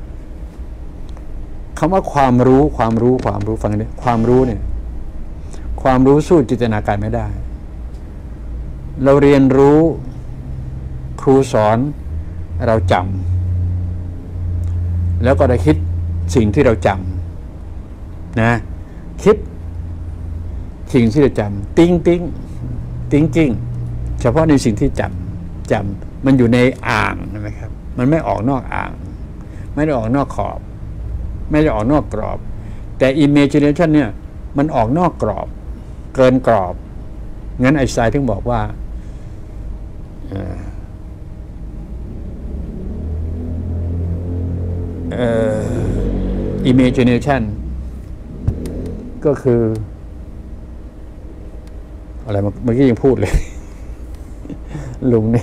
[SPEAKER 1] คำว่าความรู้ฟังเนี่ยความรู้สู้จินตนาการไม่ได้เราเรียนรู้ครูสอนเราจำแล้วก็ได้คิดสิ่งที่เราจำนะคิดสิ่งที่เราจำthinking เฉพาะในสิ่งที่จำมันอยู่ในอ่างใช่ไหมครับมันไม่ออกนอกอ่างไม่ได้ออกนอกขอบไม่ได้ออกนอกกรอบแต่ imagination เนี่ยมันออกนอกกรอบเกินกรอบงั้นไอน์สไตน์ถึงบอกว่าimagination ก็คืออะไรเมื่อกี้ยังพูดเลยลุงนี่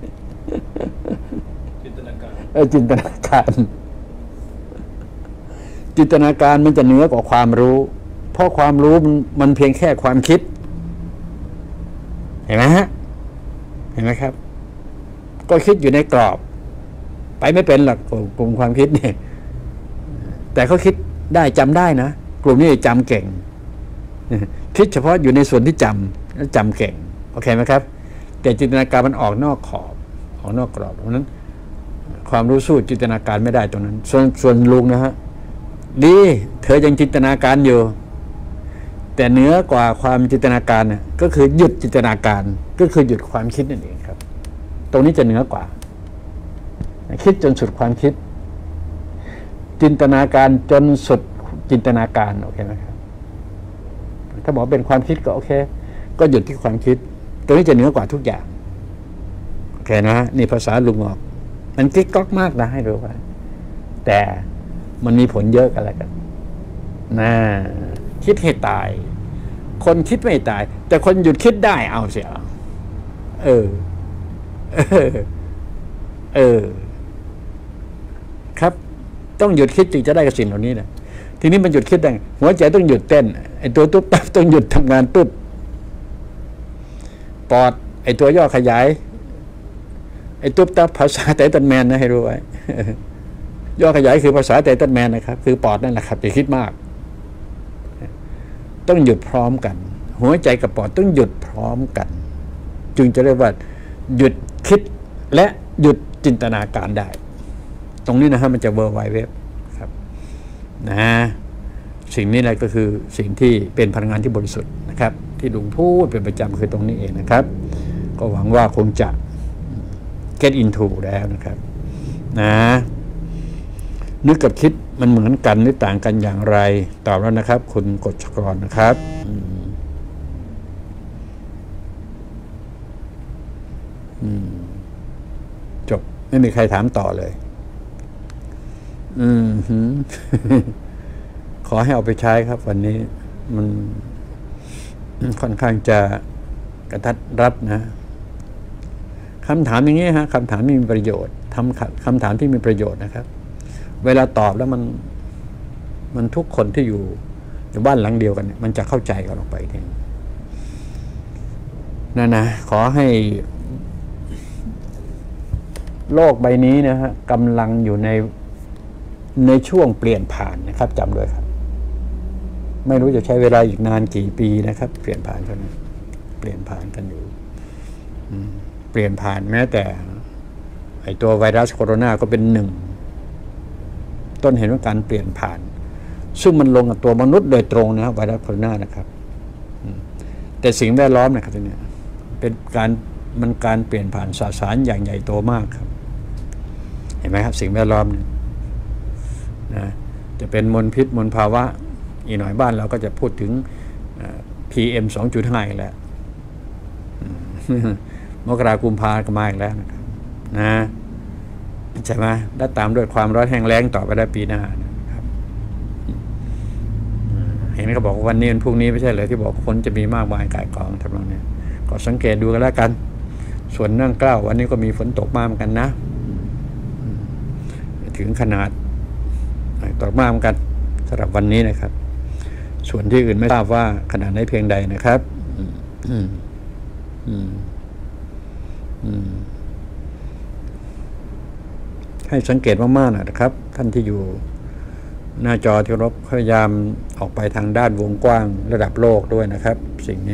[SPEAKER 1] จินตนาการมันจะเหนือกว่าความรู้เพราะความรู้มันเพียงแค่ความคิดเห็นไหมครับก็คิดอยู่ในกรอบไปไม่เป็นหรอกกลุ่มความคิดเนี่ยแต่เขาคิดได้จำได้นะกลุ่มนี้จำเก่งคิดเฉพาะอยู่ในส่วนที่จำแล้วจำเก่งโอเคไหมครับแต่จินตนาการมันออกนอกขอบออกนอกกรอบเพราะนั้นความรู้สู้จินตนาการไม่ได้ตรงนั้นส่วนลุงนะฮะดีเธอยังจินตนาการอยู่แต่เหนือกว่าความจินตนาการเนี่ยก็คือหยุดจินตนาการก็คือหยุดความคิดนั่นเองครับตรงนี้จะเหนือกว่าคิดจนสุดความคิดจินตนาการจนสุดจินตนาการโอเคไหมครับถ้าบอกเป็นความคิดก็โอเคก็หยุดที่ความคิดตัวนี้จะเหนือกว่าทุกอย่างโอเคนะนี่ภาษาลุงออกมันกิ๊กก๊อกมากนะให้รู้ไว้แต่มันมีผลเยอะกันแล้วกันนะคิดให้ตายคนคิดไม่ตายแต่คนหยุดคิดได้เอาเสียครับต้องหยุดคิดจึงจะได้กับสิ่งเหล่านี้นะทีนี้มันหยุดคิดได้หัวใจต้องหยุดเต้นไอ้ตัวตุ๊บตับต้องหยุดทำงานตุ๊บปอดไอ้ตัวย่อขยายไอ้ตุ๊บตับภาษาไททันแมนนะให้รู้ไว้ย่อขยายคือภาษาไททันแมนนะครับคือปอดนั่นแหละครับอย่าคิดมากต้องหยุดพร้อมกันหัวใจกับปอดต้องหยุดพร้อมกันจึงจะเรียกว่าหยุดคิดและหยุดจินตนาการได้ตรงนี้นะฮะมันจะเวอร์ไวเว็บครับนะสิ่งนี้แหละก็คือสิ่งที่เป็นพลังงานที่บริสุทธิ์นะครับที่ลุงพูดเป็นประจำคือตรงนี้เองนะครับก็หวังว่าคงจะ get into แล้วนะครับนะนึกกับคิดมันเหมือนกันหรือต่างกันอย่างไรตอบแล้วนะครับคุณกฤษกรนะครับจบไม่มีใครถามต่อเลยขอให้เอาไปใช้ครับวันนี้มันค่อนข้างจะกระทัดรัดนะคำถามอย่างนี้ฮะคำถามที่มีประโยชน์คำถามที่มีประโยชน์นะครับเวลาตอบแล้วมันทุกคนที่อยู่บ้านหลังเดียวกันเนี่ยมันจะเข้าใจกันออกไปทีนะขอให้โลกใบนี้นะฮะกำลังอยู่ในช่วงเปลี่ยนผ่านนะครับจำด้วยครับไม่รู้จะใช้เวลาอีกนานกี่ปีนะครับเปลี่ยนผ่านกันเปลี่ยนผ่านกันอยู่เปลี่ยนผ่านแม้แต่ไอตัวไวรัสโคโรนาก็เป็นหนึ่งต้นเห็นว่าการเปลี่ยนผ่านซึ่งมันลงกับตัวมนุษย์โดยตรงนะครับไวรัสโคโรนานะครับแต่สิ่งแวดล้อมนะครับทีนี้เป็นการเปลี่ยนผ่านสสารอย่างใหญ่โตมากครับเห็นไหมครับสิ่งแวดล้อมนะจะเป็นมลพิษมลภาวะอีกหน่อยบ้านเราก็จะพูดถึงPM 2.5 อีกแล้วมกราคมกุมภาพันธ์ก็มาอีกแล้วนะครับนะใช่ไหมและตามด้วยความร้อนแห้งแล้งต่อไปได้ปีหน้านะครับเห็นเขาบอกวันนี้วันพรุ่งนี้ไม่ใช่เลยที่บอกคนจะมีมากมายก่ายกองทำนองนี้ก็สังเกตดูกันแล้วกันส่วนเนื่องเกล้าวันนี้ก็มีฝนตกมากเหมือนกันนะถึงขนาดตกมากเหมือนกันสำหรับวันนี้นะครับส่วนที่อื่นไม่ทราบว่าขนาดไหนเพียงใดนะครับให้สังเกตมากๆนะครับท่านที่อยู่หน้าจอที่รบพยายามออกไปทางด้านวงกว้างระดับโลกด้วยนะครับสิ่งนี้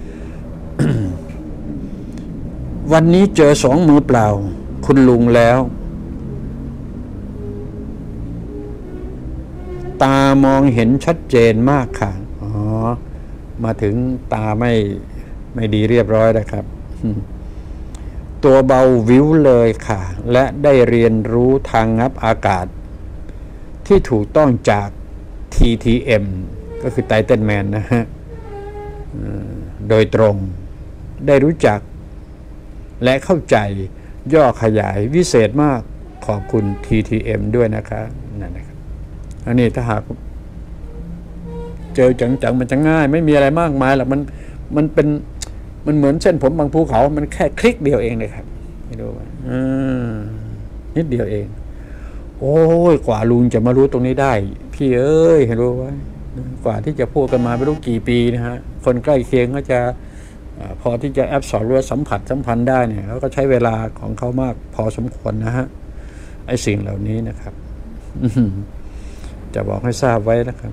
[SPEAKER 1] วันนี้เจอ2 มือเปล่าคุณลุงแล้วตามองเห็นชัดเจนมากค่ะมาถึงตาไม่ดีเรียบร้อยแล้วครับตัวเบาวิวเลยค่ะและได้เรียนรู้ทางงับอากาศที่ถูกต้องจาก TTM ก็คือไททันแมนนะฮะโดยตรงได้รู้จักและเข้าใจย่อขยายวิเศษมากขอบคุณ TTM ด้วยนะคะนั่นนะครับอันนี้ถ้าหากเจอจังๆมันจะง่ายไม่มีอะไรมากมายหรอกมันเหมือนเส้นผมบางภูเขามันแค่คลิกเดียวเองเลยครับไม่รู้ว่านิดเดียวเองโอ้ยกว่าลุงจะมารู้ตรงนี้ได้พี่เอ้ยเห็นรู้ว่ากว่าที่จะพูดกันมาไม่รู้กี่ปีนะฮะคนใกล้เคียงก็จะพอที่จะแอบสอนรู้สัมผัสสัมพันธ์ได้เนี่ยเขาก็ใช้เวลาของเขามากพอสมควรนะฮะไอ้สิ่งเหล่านี้นะครับจะบอกให้ทราบไว้นะครับ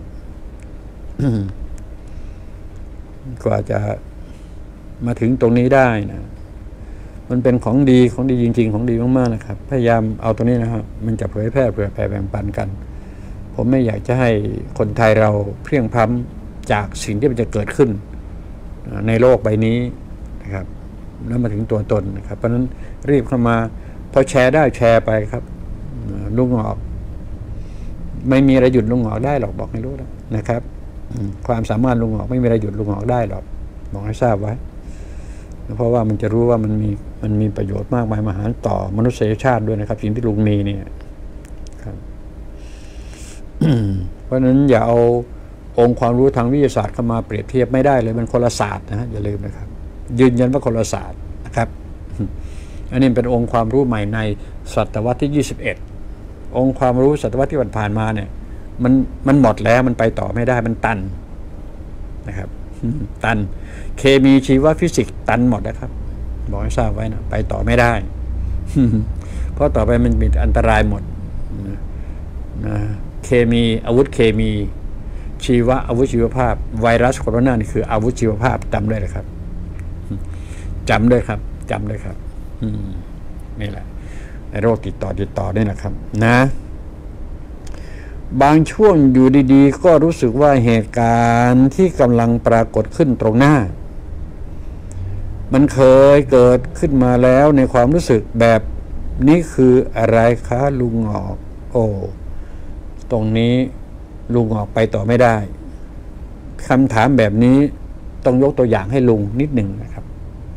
[SPEAKER 1] กว่าจะมาถึงตรงนี้ได้นะมันเป็นของดีจริงๆของดีมากๆนะครับพยายามเอาตัวนี้นะครับมันจะเผยแพร่แบ่งปันกันผมไม่อยากจะให้คนไทยเราเพลียงพล้ำจากสิ่งที่มันจะเกิดขึ้นในโลกใบนี้นะครับแล้วมาถึงตัวตนนะครับเพราะฉะนั้นรีบเข้ามาพอแชร์ได้แชร์ไปครับลุงออกไม่มีอะไรหยุดลุงหงอกได้หรอกบอกให้รู้นะครับความสามารถลุงหงอกไม่มีอะไรหยุดลุงหงอกได้หรอกบอกให้ทราบไว้เพราะว่ามันจะรู้ว่ามันมีประโยชน์มากมายมหาศาลต่อมนุษยชาติด้วยนะครับสิ่งที่ลุงมีเนี่ยครับ เพราะฉะนั้นอย่าเอาองค์ความรู้ทางวิทยาศาสตร์เข้ามาเปรียบเทียบไม่ได้เลยมันคนละศาสตร์นะฮะอย่าลืมนะครับยืนยันว่าคนละศาสตร์นะครับ อันนี้เป็นองค์ความรู้ใหม่ในศตวรรษที่21องค์ความรู้ศตวรรษที่ผ่านมาเนี่ยมันหมดแล้วมันไปต่อไม่ได้มันตันนะครับ ตันเคมีชีวฟิสิกส์ตันหมดนะครับบอกให้ทราบไว้นะไปต่อไม่ได้ เพราะต่อไปมันมีอันตรายหมดนะเคมีอาวุธเคมีชีวะอาวุธชีวภาพไวรัสโคโรนานี่คืออาวุธชีวภาพจำเลยนะครับจำเลยครับจำเลยครับนี่แหละในโรคติดต่อนี่นะครับนะบางช่วงอยู่ดีๆก็รู้สึกว่าเหตุการณ์ที่กำลังปรากฏขึ้นตรงหน้ามันเคยเกิดขึ้นมาแล้วในความรู้สึกแบบนี้คืออะไรคะลุงหงอกโอ้ตรงนี้ลุงหงอกไปต่อไม่ได้คำถามแบบนี้ต้องยกตัวอย่างให้ลุงนิดหนึ่งนะครับ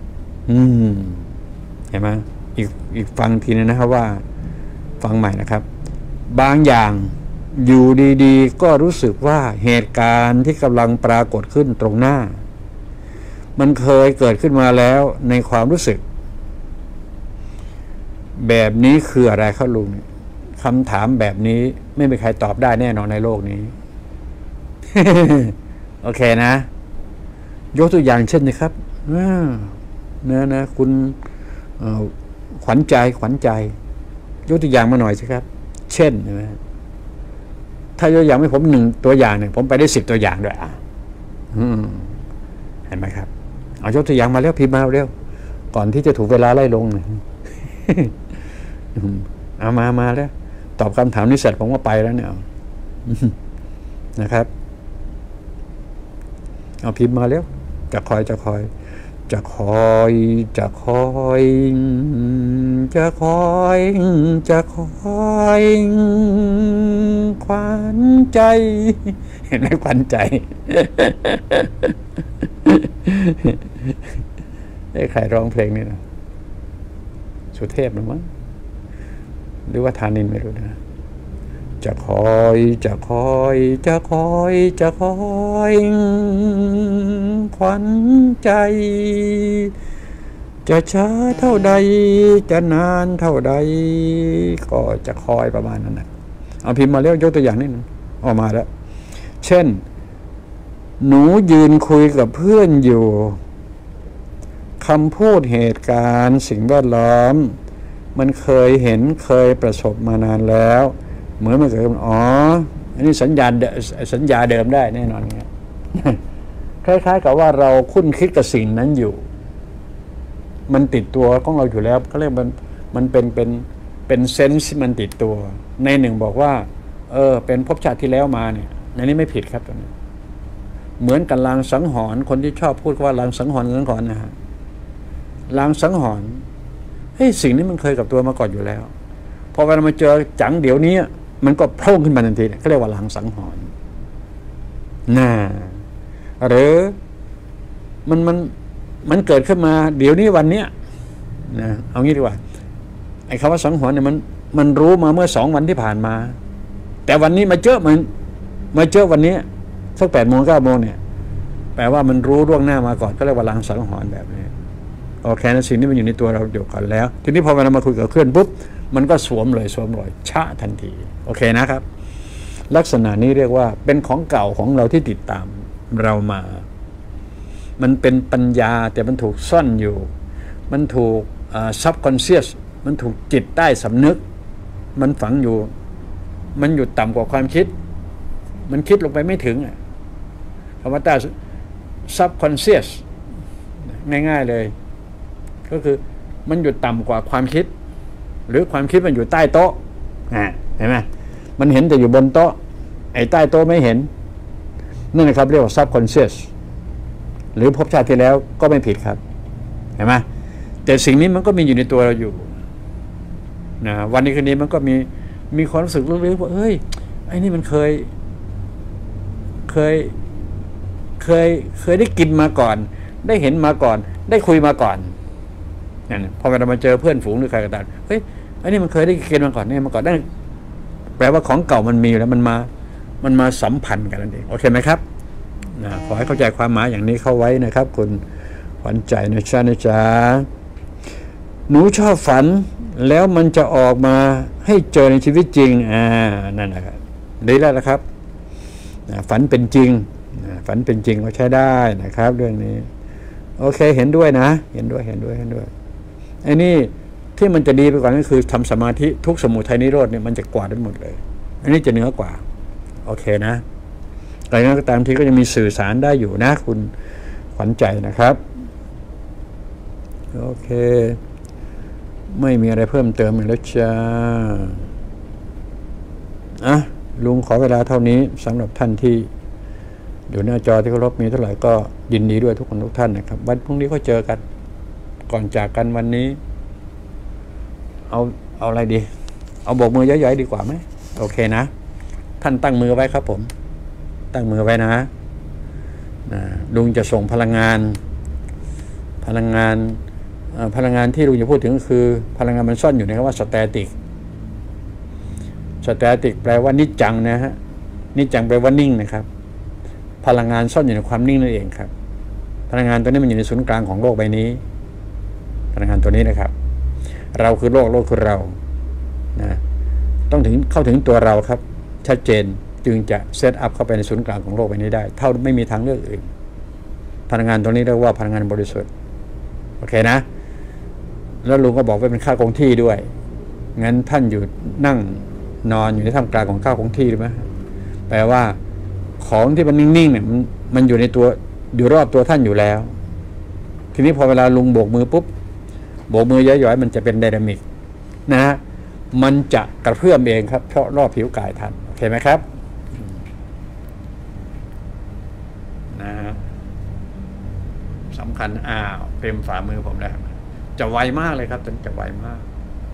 [SPEAKER 1] เห็นไหมอีกฟังทีนึงนะครับว่าฟังใหม่นะครับบางอย่างอยู่ดีๆก็รู้สึกว่าเหตุการณ์ที่กำลังปรากฏขึ้นตรงหน้ามันเคยเกิดขึ้นมาแล้วในความรู้สึกแบบนี้คืออะไรครับลุงคำถามแบบนี้ไม่มีใครตอบได้แน่นอนในโลกนี้ โอเคนะยกตัวอย่างเช่นนะครับนะคุณขวัญใจยกตัวอย่างมาหน่อยสิครับเช่นนะถ้ายกตัวอย่างให้ผม1ตัวอย่างเนี่ยผมไปได้10ตัวอย่างด้วยเห็นไหมครับเอายกตัวอย่างมาเร็วพิมพ์มาเร็วก่อนที่จะถูกเวลาไล่ลง เอามาแล้วตอบคำถามนี้เสร็จผมก็ไปแล้วเนี่ยนะครับเอาพิมพ์มาเร็วจะคอยขวัญใจเห็นไหมขวัญใจได้ใครร้องเพลงนี้นะสุเทพหรือมั้งหรือว่าธานินทร์ไม่รู้นะจะคอยขวัญใจจะช้าเท่าใดจะนานเท่าใดก็จะคอยประมาณนั้นนะเอาพิมพ์มาเรียกยกตัวอย่างนิดนึงออกมาแล้วเช่นหนูยืนคุยกับเพื่อนอยู่คำพูดเหตุการณ์สิ่งแวดล้อมมันเคยเห็นเคยประสบมานานแล้วเหมือนมันเกิดอันนี้สัญญาเดิมได้แน่นอนครับคล้ายๆกับว่าเราคุ้นคิดกับสิ่งนั้นอยู่มันติดตัวของเราอยู่แล้วเขาเรียกมันเป็นเซนส์มันติดตัวในหนึ่งบอกว่าเป็นภพชาติที่แล้วมาเนี่ยในนี้ไม่ผิดครับตรงนี้เหมือนกับลางสังหรณ์คนที่ชอบพูดว่าลางสังหรณ์นะฮะลางสังหรณ์สิ่งนี้มันเคยกับตัวมาก่อนอยู่แล้วพอเวลามาเจอจังเดี๋ยวนี้มันก็โผล่ขึ้นมาทันทีเขาเรียกว่าลางสังหรณ์หรือมันเกิดขึ้นมาเดี๋ยวนี้วันเนี้ยนะเอางี้ดีกว่าไอ้คำว่าสังหรณ์เนี่ยมันรู้มาเมื่อ2 วันที่ผ่านมาแต่วันนี้มาเจอวันนี้สัก8 โมง 9 โมงเนี่ยแปลว่ามันรู้ล่วงหน้ามาก่อนก็เรียกว่าลางสังหรณ์แบบนี้โอเคนะสิ่งนี้มันอยู่ในตัวเราอยู่ก่อนแล้วทีนี้พอเวลามาคุยกับเพื่อนปุ๊บมันก็สวมรอยชะทันทีโอเคนะครับลักษณะนี้เรียกว่าเป็นของเก่าของเราที่ติดตามเรามามันเป็นปัญญาแต่มันถูกซ่อนอยู่มันถูกsubconscious มันถูกจิตใต้สำนึกมันฝังอยู่มันอยู่ต่ำกว่าความคิดมันคิดลงไปไม่ถึงคำว่าใต้ subconscious ง่ายๆเลยก็คือมันอยู่ต่ำกว่าความคิดหรือความคิดมันอยู่ใต้โต๊ะเห็นไหมมันเห็นแต่อยู่บนโต๊ะไอ้ใต้โต๊ะไม่เห็นนั่นนะครับเรียกว่า subconscious หรือภพชาติที่แล้วก็ไม่ผิดครับเห็นไหมแต่สิ่งนี้มันก็มีอยู่ในตัวเราอยู่นะวันนี้คืนนี้มันก็มีความรู้สึกลึกๆว่าไอ้นี่มันเคยได้กินมาก่อน ได้เห็นมาก่อน ได้คุยมาก่อนนั่นพอเรามาเจอเพื่อนฝูงหรือใครก็ตามเฮ้ยไอ้นี่มันเคยได้กินมาก่อนเนี่ยมาก่อนได้แปลว่าของเก่ามันมีแล้วมันมาสัมพันธ์กันนั่นเองโอเคไหมครับขอให้เข้าใจความหมายอย่างนี้เข้าไว้นะครับคุณขวัญใจนะจ๊ะหนูชอบฝันแล้วมันจะออกมาให้เจอในชีวิตจริงนั่นนะครับดีแล้วนะครับฝันเป็นจริงฝันเป็นจริงก็ใช้ได้นะครับเรื่องนี้โอเคเห็นด้วยนะเห็นด้วยไอ้นี่ที่มันจะดีไปกว่านั้นคือทำสมาธิทุกสมุทัยนิโรธเนี่ยมันจะกวาดได้หมดเลยอันนี้จะเหนือกว่าโอเคนะแต่ยังไงก็ตามทีก็ยังมีสื่อสารได้อยู่นะคุณขวัญใจนะครับโอเคไม่มีอะไรเพิ่มเติมอีกแล้วจ้าลุงขอเวลาเท่านี้สำหรับท่านที่อยู่หน้าจอที่เคารพมีเท่าไหร่ก็ยินดีด้วยทุกคนทุกท่านนะครับวันพรุ่งนี้ก็เจอกันก่อนจากกันวันนี้เอาอะไรดีเอาโบกมือย้อยๆดีกว่าไหมโอเคนะท่านตั้งมือไว้ครับผมตั้งมือไว้นะลุงจะส่งพลังงานที่ลุงจะพูดถึงคือพลังงานมันซ่อนอยู่ในคำว่าสแตติกแปลว่านิจจังนะฮะนิจจังแปลว่านิ่งนะครับพลังงานซ่อนอยู่ในความนิ่งนั่นเองครับพลังงานตัวนี้มันอยู่ในศูนย์กลางของโลกใบนี้พลังงานตัวนี้นะครับเราคือโลกคือเรานะต้องเข้าถึงตัวเราครับชัดเจนจึงจะเซตอัพเข้าไปในศูนย์กลางของโลกใบนี้ได้เท่าไม่มีทางเลือกอื่นพลังงานตัวนี้เรียกว่าพลังงานบริสุทธิ์โอเคนะแล้วลุงก็บอกว่าเป็นค่าคงที่ด้วยงั้นท่านอยู่นั่งนอนอยู่ในท่ามกลางของค่าคงที่หรือไหมแปลว่าของที่มันนิ่งๆเนี่ยมันอยู่ในตัวอยู่รอบตัวท่านอยู่แล้วทีนี้พอเวลาลุงโบกมือปุ๊บโบกมือย้อยๆมันจะเป็นไดนามิกนะฮะมันจะกระเพื่อมเองครับเพราะรอบผิวกายท่านโอเคไหมครับนะสำคัญเต็มฝ่ามือผมแล้วจะไวมากเลยครับจะไวมาก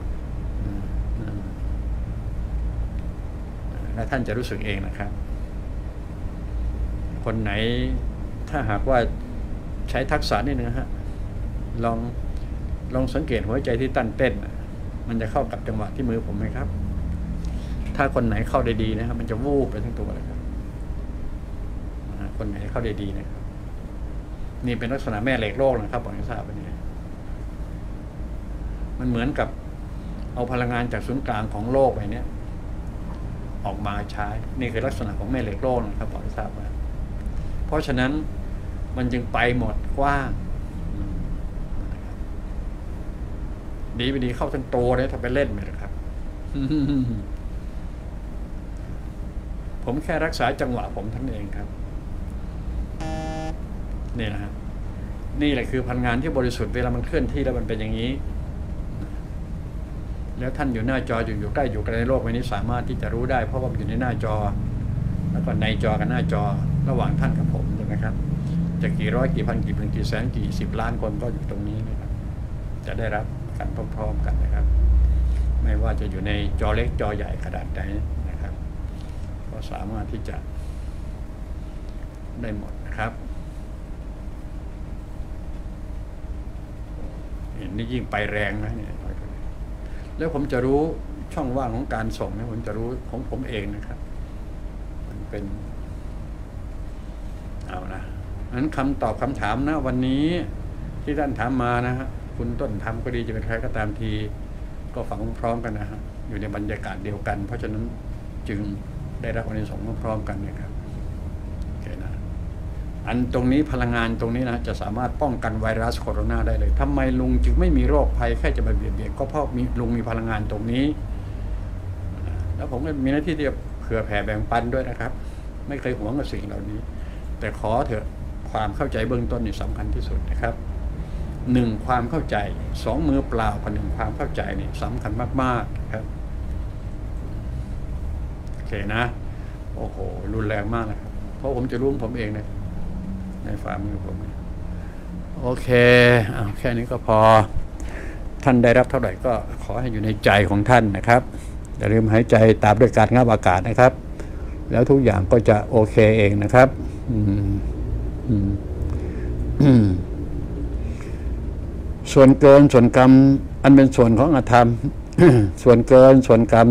[SPEAKER 1] และท่านจะรู้สึกเองนะครับคนไหนถ้าหากว่าใช้ทักษะนิดนึงฮะลองสังเกตหัวใจที่ตั้นเต้นมันจะเข้ากับจังหวะที่มือผมไหมครับถ้าคนไหนเข้าได้ดีนะครับมันจะวูบไปทั้งตัวเลยครับคนไหนเข้าได้ดีนะครับนี่เป็นลักษณะแม่เหล็กโลกนะครับบอกให้ทราบวันนี้มันเหมือนกับเอาพลังงานจากศูนย์กลางของโลกไปเนี้ยออกมาใช้นี่คือลักษณะของแม่เหล็กโลกนะครับบอกให้ทราบว่าเพราะฉะนั้นมันจึงไปหมดกว้างดีไปดีเข้าทั้งตัวเลยถ้าไปเล่นไปนะครับ ผมแค่รักษาจังหวะผมท่านเองครับนี่นะฮะนี่แหละคือพลังงานที่บริสุทธิ์เวลามันเคลื่อนที่แล้วมันเป็นอย่างนี้แล้วท่านอยู่หน้าจออยู่ใกล้อยู่ไกลในโลกใบนี้สามารถที่จะรู้ได้เพราะว่ามันอยู่ในหน้าจอแล้วก็ในจอกับหน้าจอระหว่างท่านกับผมใช่ไหมครับจะกี่ร้อยกี่พันกี่หมื่นกี่แสนกี่สิบล้านคนก็อยู่ตรงนี้นะครับจะได้รับกันพร้อมๆกันนะครับไม่ว่าจะอยู่ในจอเล็กจอใหญ่ขนาดไหนนะครับก็สามารถที่จะได้หมดนะครับนี่ยิ่งไปแรงนะเนี่ยแล้วผมจะรู้ช่องว่างของการส่งเนี่ยผมจะรู้ของผมเองนะครับมันเป็นเอานะนั้นคำตอบคำถามนะวันนี้ที่ท่านถามมานะฮะคุณต้นทำก็ดีจะเป็นใครก็ตามทีก็ฟังพร้อมกันนะฮะอยู่ในบรรยากาศเดียวกันเพราะฉะนั้นจึงได้รับอานิสงส์พร้อมกันนะครับโอเคนะอันตรงนี้พลังงานตรงนี้นะจะสามารถป้องกันไวรัสโคโรนาได้เลยทำไมลุงจึงไม่มีโรคภัยแค่จะมาเบียดเบียนก็เพราะลุงมีพลังงานตรงนี้แล้วผมก็มีหน้าที่ที่จะเผื่อแผ่แบ่งปันด้วยนะครับไม่เคยหวงกับสิ่งเหล่านี้แต่ขอเถอะความเข้าใจเบื้องต้นนี่สำคัญที่สุดนะครับ1ความเข้าใจ2มือเปล่ากับ1ความเข้าใจนี่สำคัญมากๆครับโอเคนะโอ้โหรุนแรงมากนะครับเพราะผมจะรู้ผมเองนะในฝ่ามือผมโอเคแค่นี้ก็พอท่านได้รับเท่าไหร่ก็ขอให้อยู่ในใจของท่านนะครับอย่าลืมหายใจตามด้วยการงับอากาศนะครับแล้วทุกอย่างก็จะโอเคเองนะครับส่วนเกินส่วนกรรมอันเป็นส่วนของอธรรม ส่วนเกินส่วนกรรม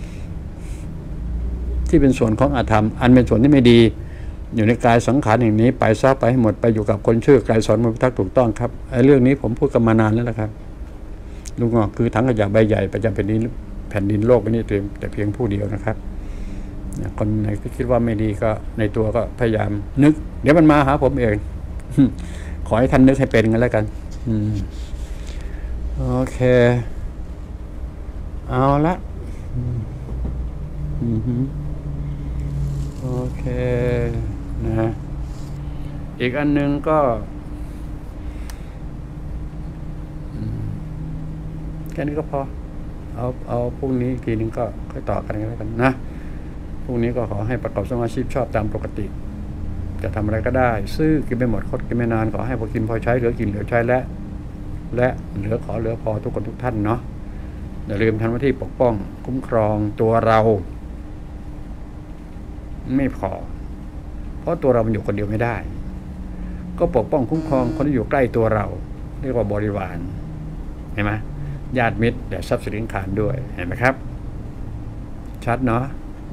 [SPEAKER 1] ที่เป็นส่วนของอธรรมอันเป็นส่วนที่ไม่ดีอยู่ในกายสังขารอย่างนี้ไปซะไปให้หมดไปอยู่กับคนชื่อกายสอนมุทักถูกต้องครับไอ้เรื่องนี้ผมพูดกันมานานแล้วนะครับลุงงอกคือถังขยะใบใหญ่ประจำแผ่นดินโลกนี้แต่เพียงผู้เดียวนะครับคนไหนก็คิดว่าไม่ดีก็ในตัวก็พยายามนึกเดี๋ยวมันมาหาผมเอง ขอให้ท่านนึกให้เป็นกันแล้วกันโอเคเอาละโอเคนะอีกอันหนึ่งก็แค่นี้ก็พอเอาพรุ่งนี้อีกทีนึงก็ค่อยต่อกันแล้วกันนะพรุ่งนี้ก็ขอให้ประกอบสมาชีพชอบตามปกติจะทำอะไรก็ได้ซื้อกินไม่หมดคดกินไม่นานขอให้พอกินพอใช้เหลือกินเหลือใช้และเหลือขอเหลือพอทุกคนทุกท่านเนาะอย่าลืมทำหน้าที่ปกป้องคุ้มครองตัวเราไม่พอเพราะตัวเรามันอยู่คนเดียวไม่ได้ก็ปกป้องคุ้มครองคนที่อยู่ใกล้ตัวเราเรียกว่าบริวารเห็นไหมญาติมิตรและทรัพย์สินขานด้วยเห็นไหมครับชัดเนาะ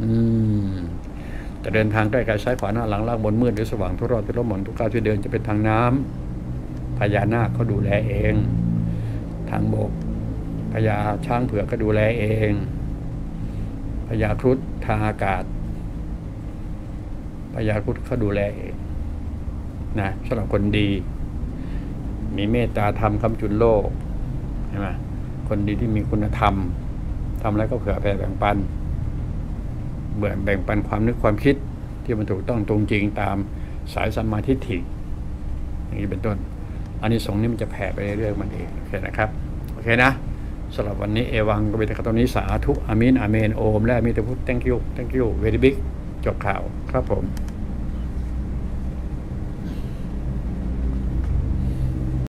[SPEAKER 1] จะเดินทางใกล้กายซ้ายขวาหน้าหลังล่างบนมืดหรือสว่างทุกรอดทุกล้มหมอนทุกก้าวที่เดินจะเป็นทางน้ำพญานาคเขาดูแลเองทางบกพญาช้างเผือกก็ดูแลเองพญาครุฑทางอากาศพญาครุฑเขาดูแลเองนะสำหรับคนดีมีเมตตาธรรมคำจุนโลกใช่ไหมคนดีที่มีคุณธรรมทำอะไรก็เผื่อแผ่แบ่งปันแบ่งปันความนึกความคิดที่มันถูกต้องตรงจริงตามสายสัมมาทิฏฐิอย่างนี้เป็นต้นอันนี้สงนี้มันจะแผ่ไปเรื่อยๆมันเองโอเคนะครับโอเคนะสำหรับวันนี้เอวังก็เป็นตรงนี้สาธุอามีนอาเมนโอมและอามีแต่พุทธ thank you very big จบข่าวครับผม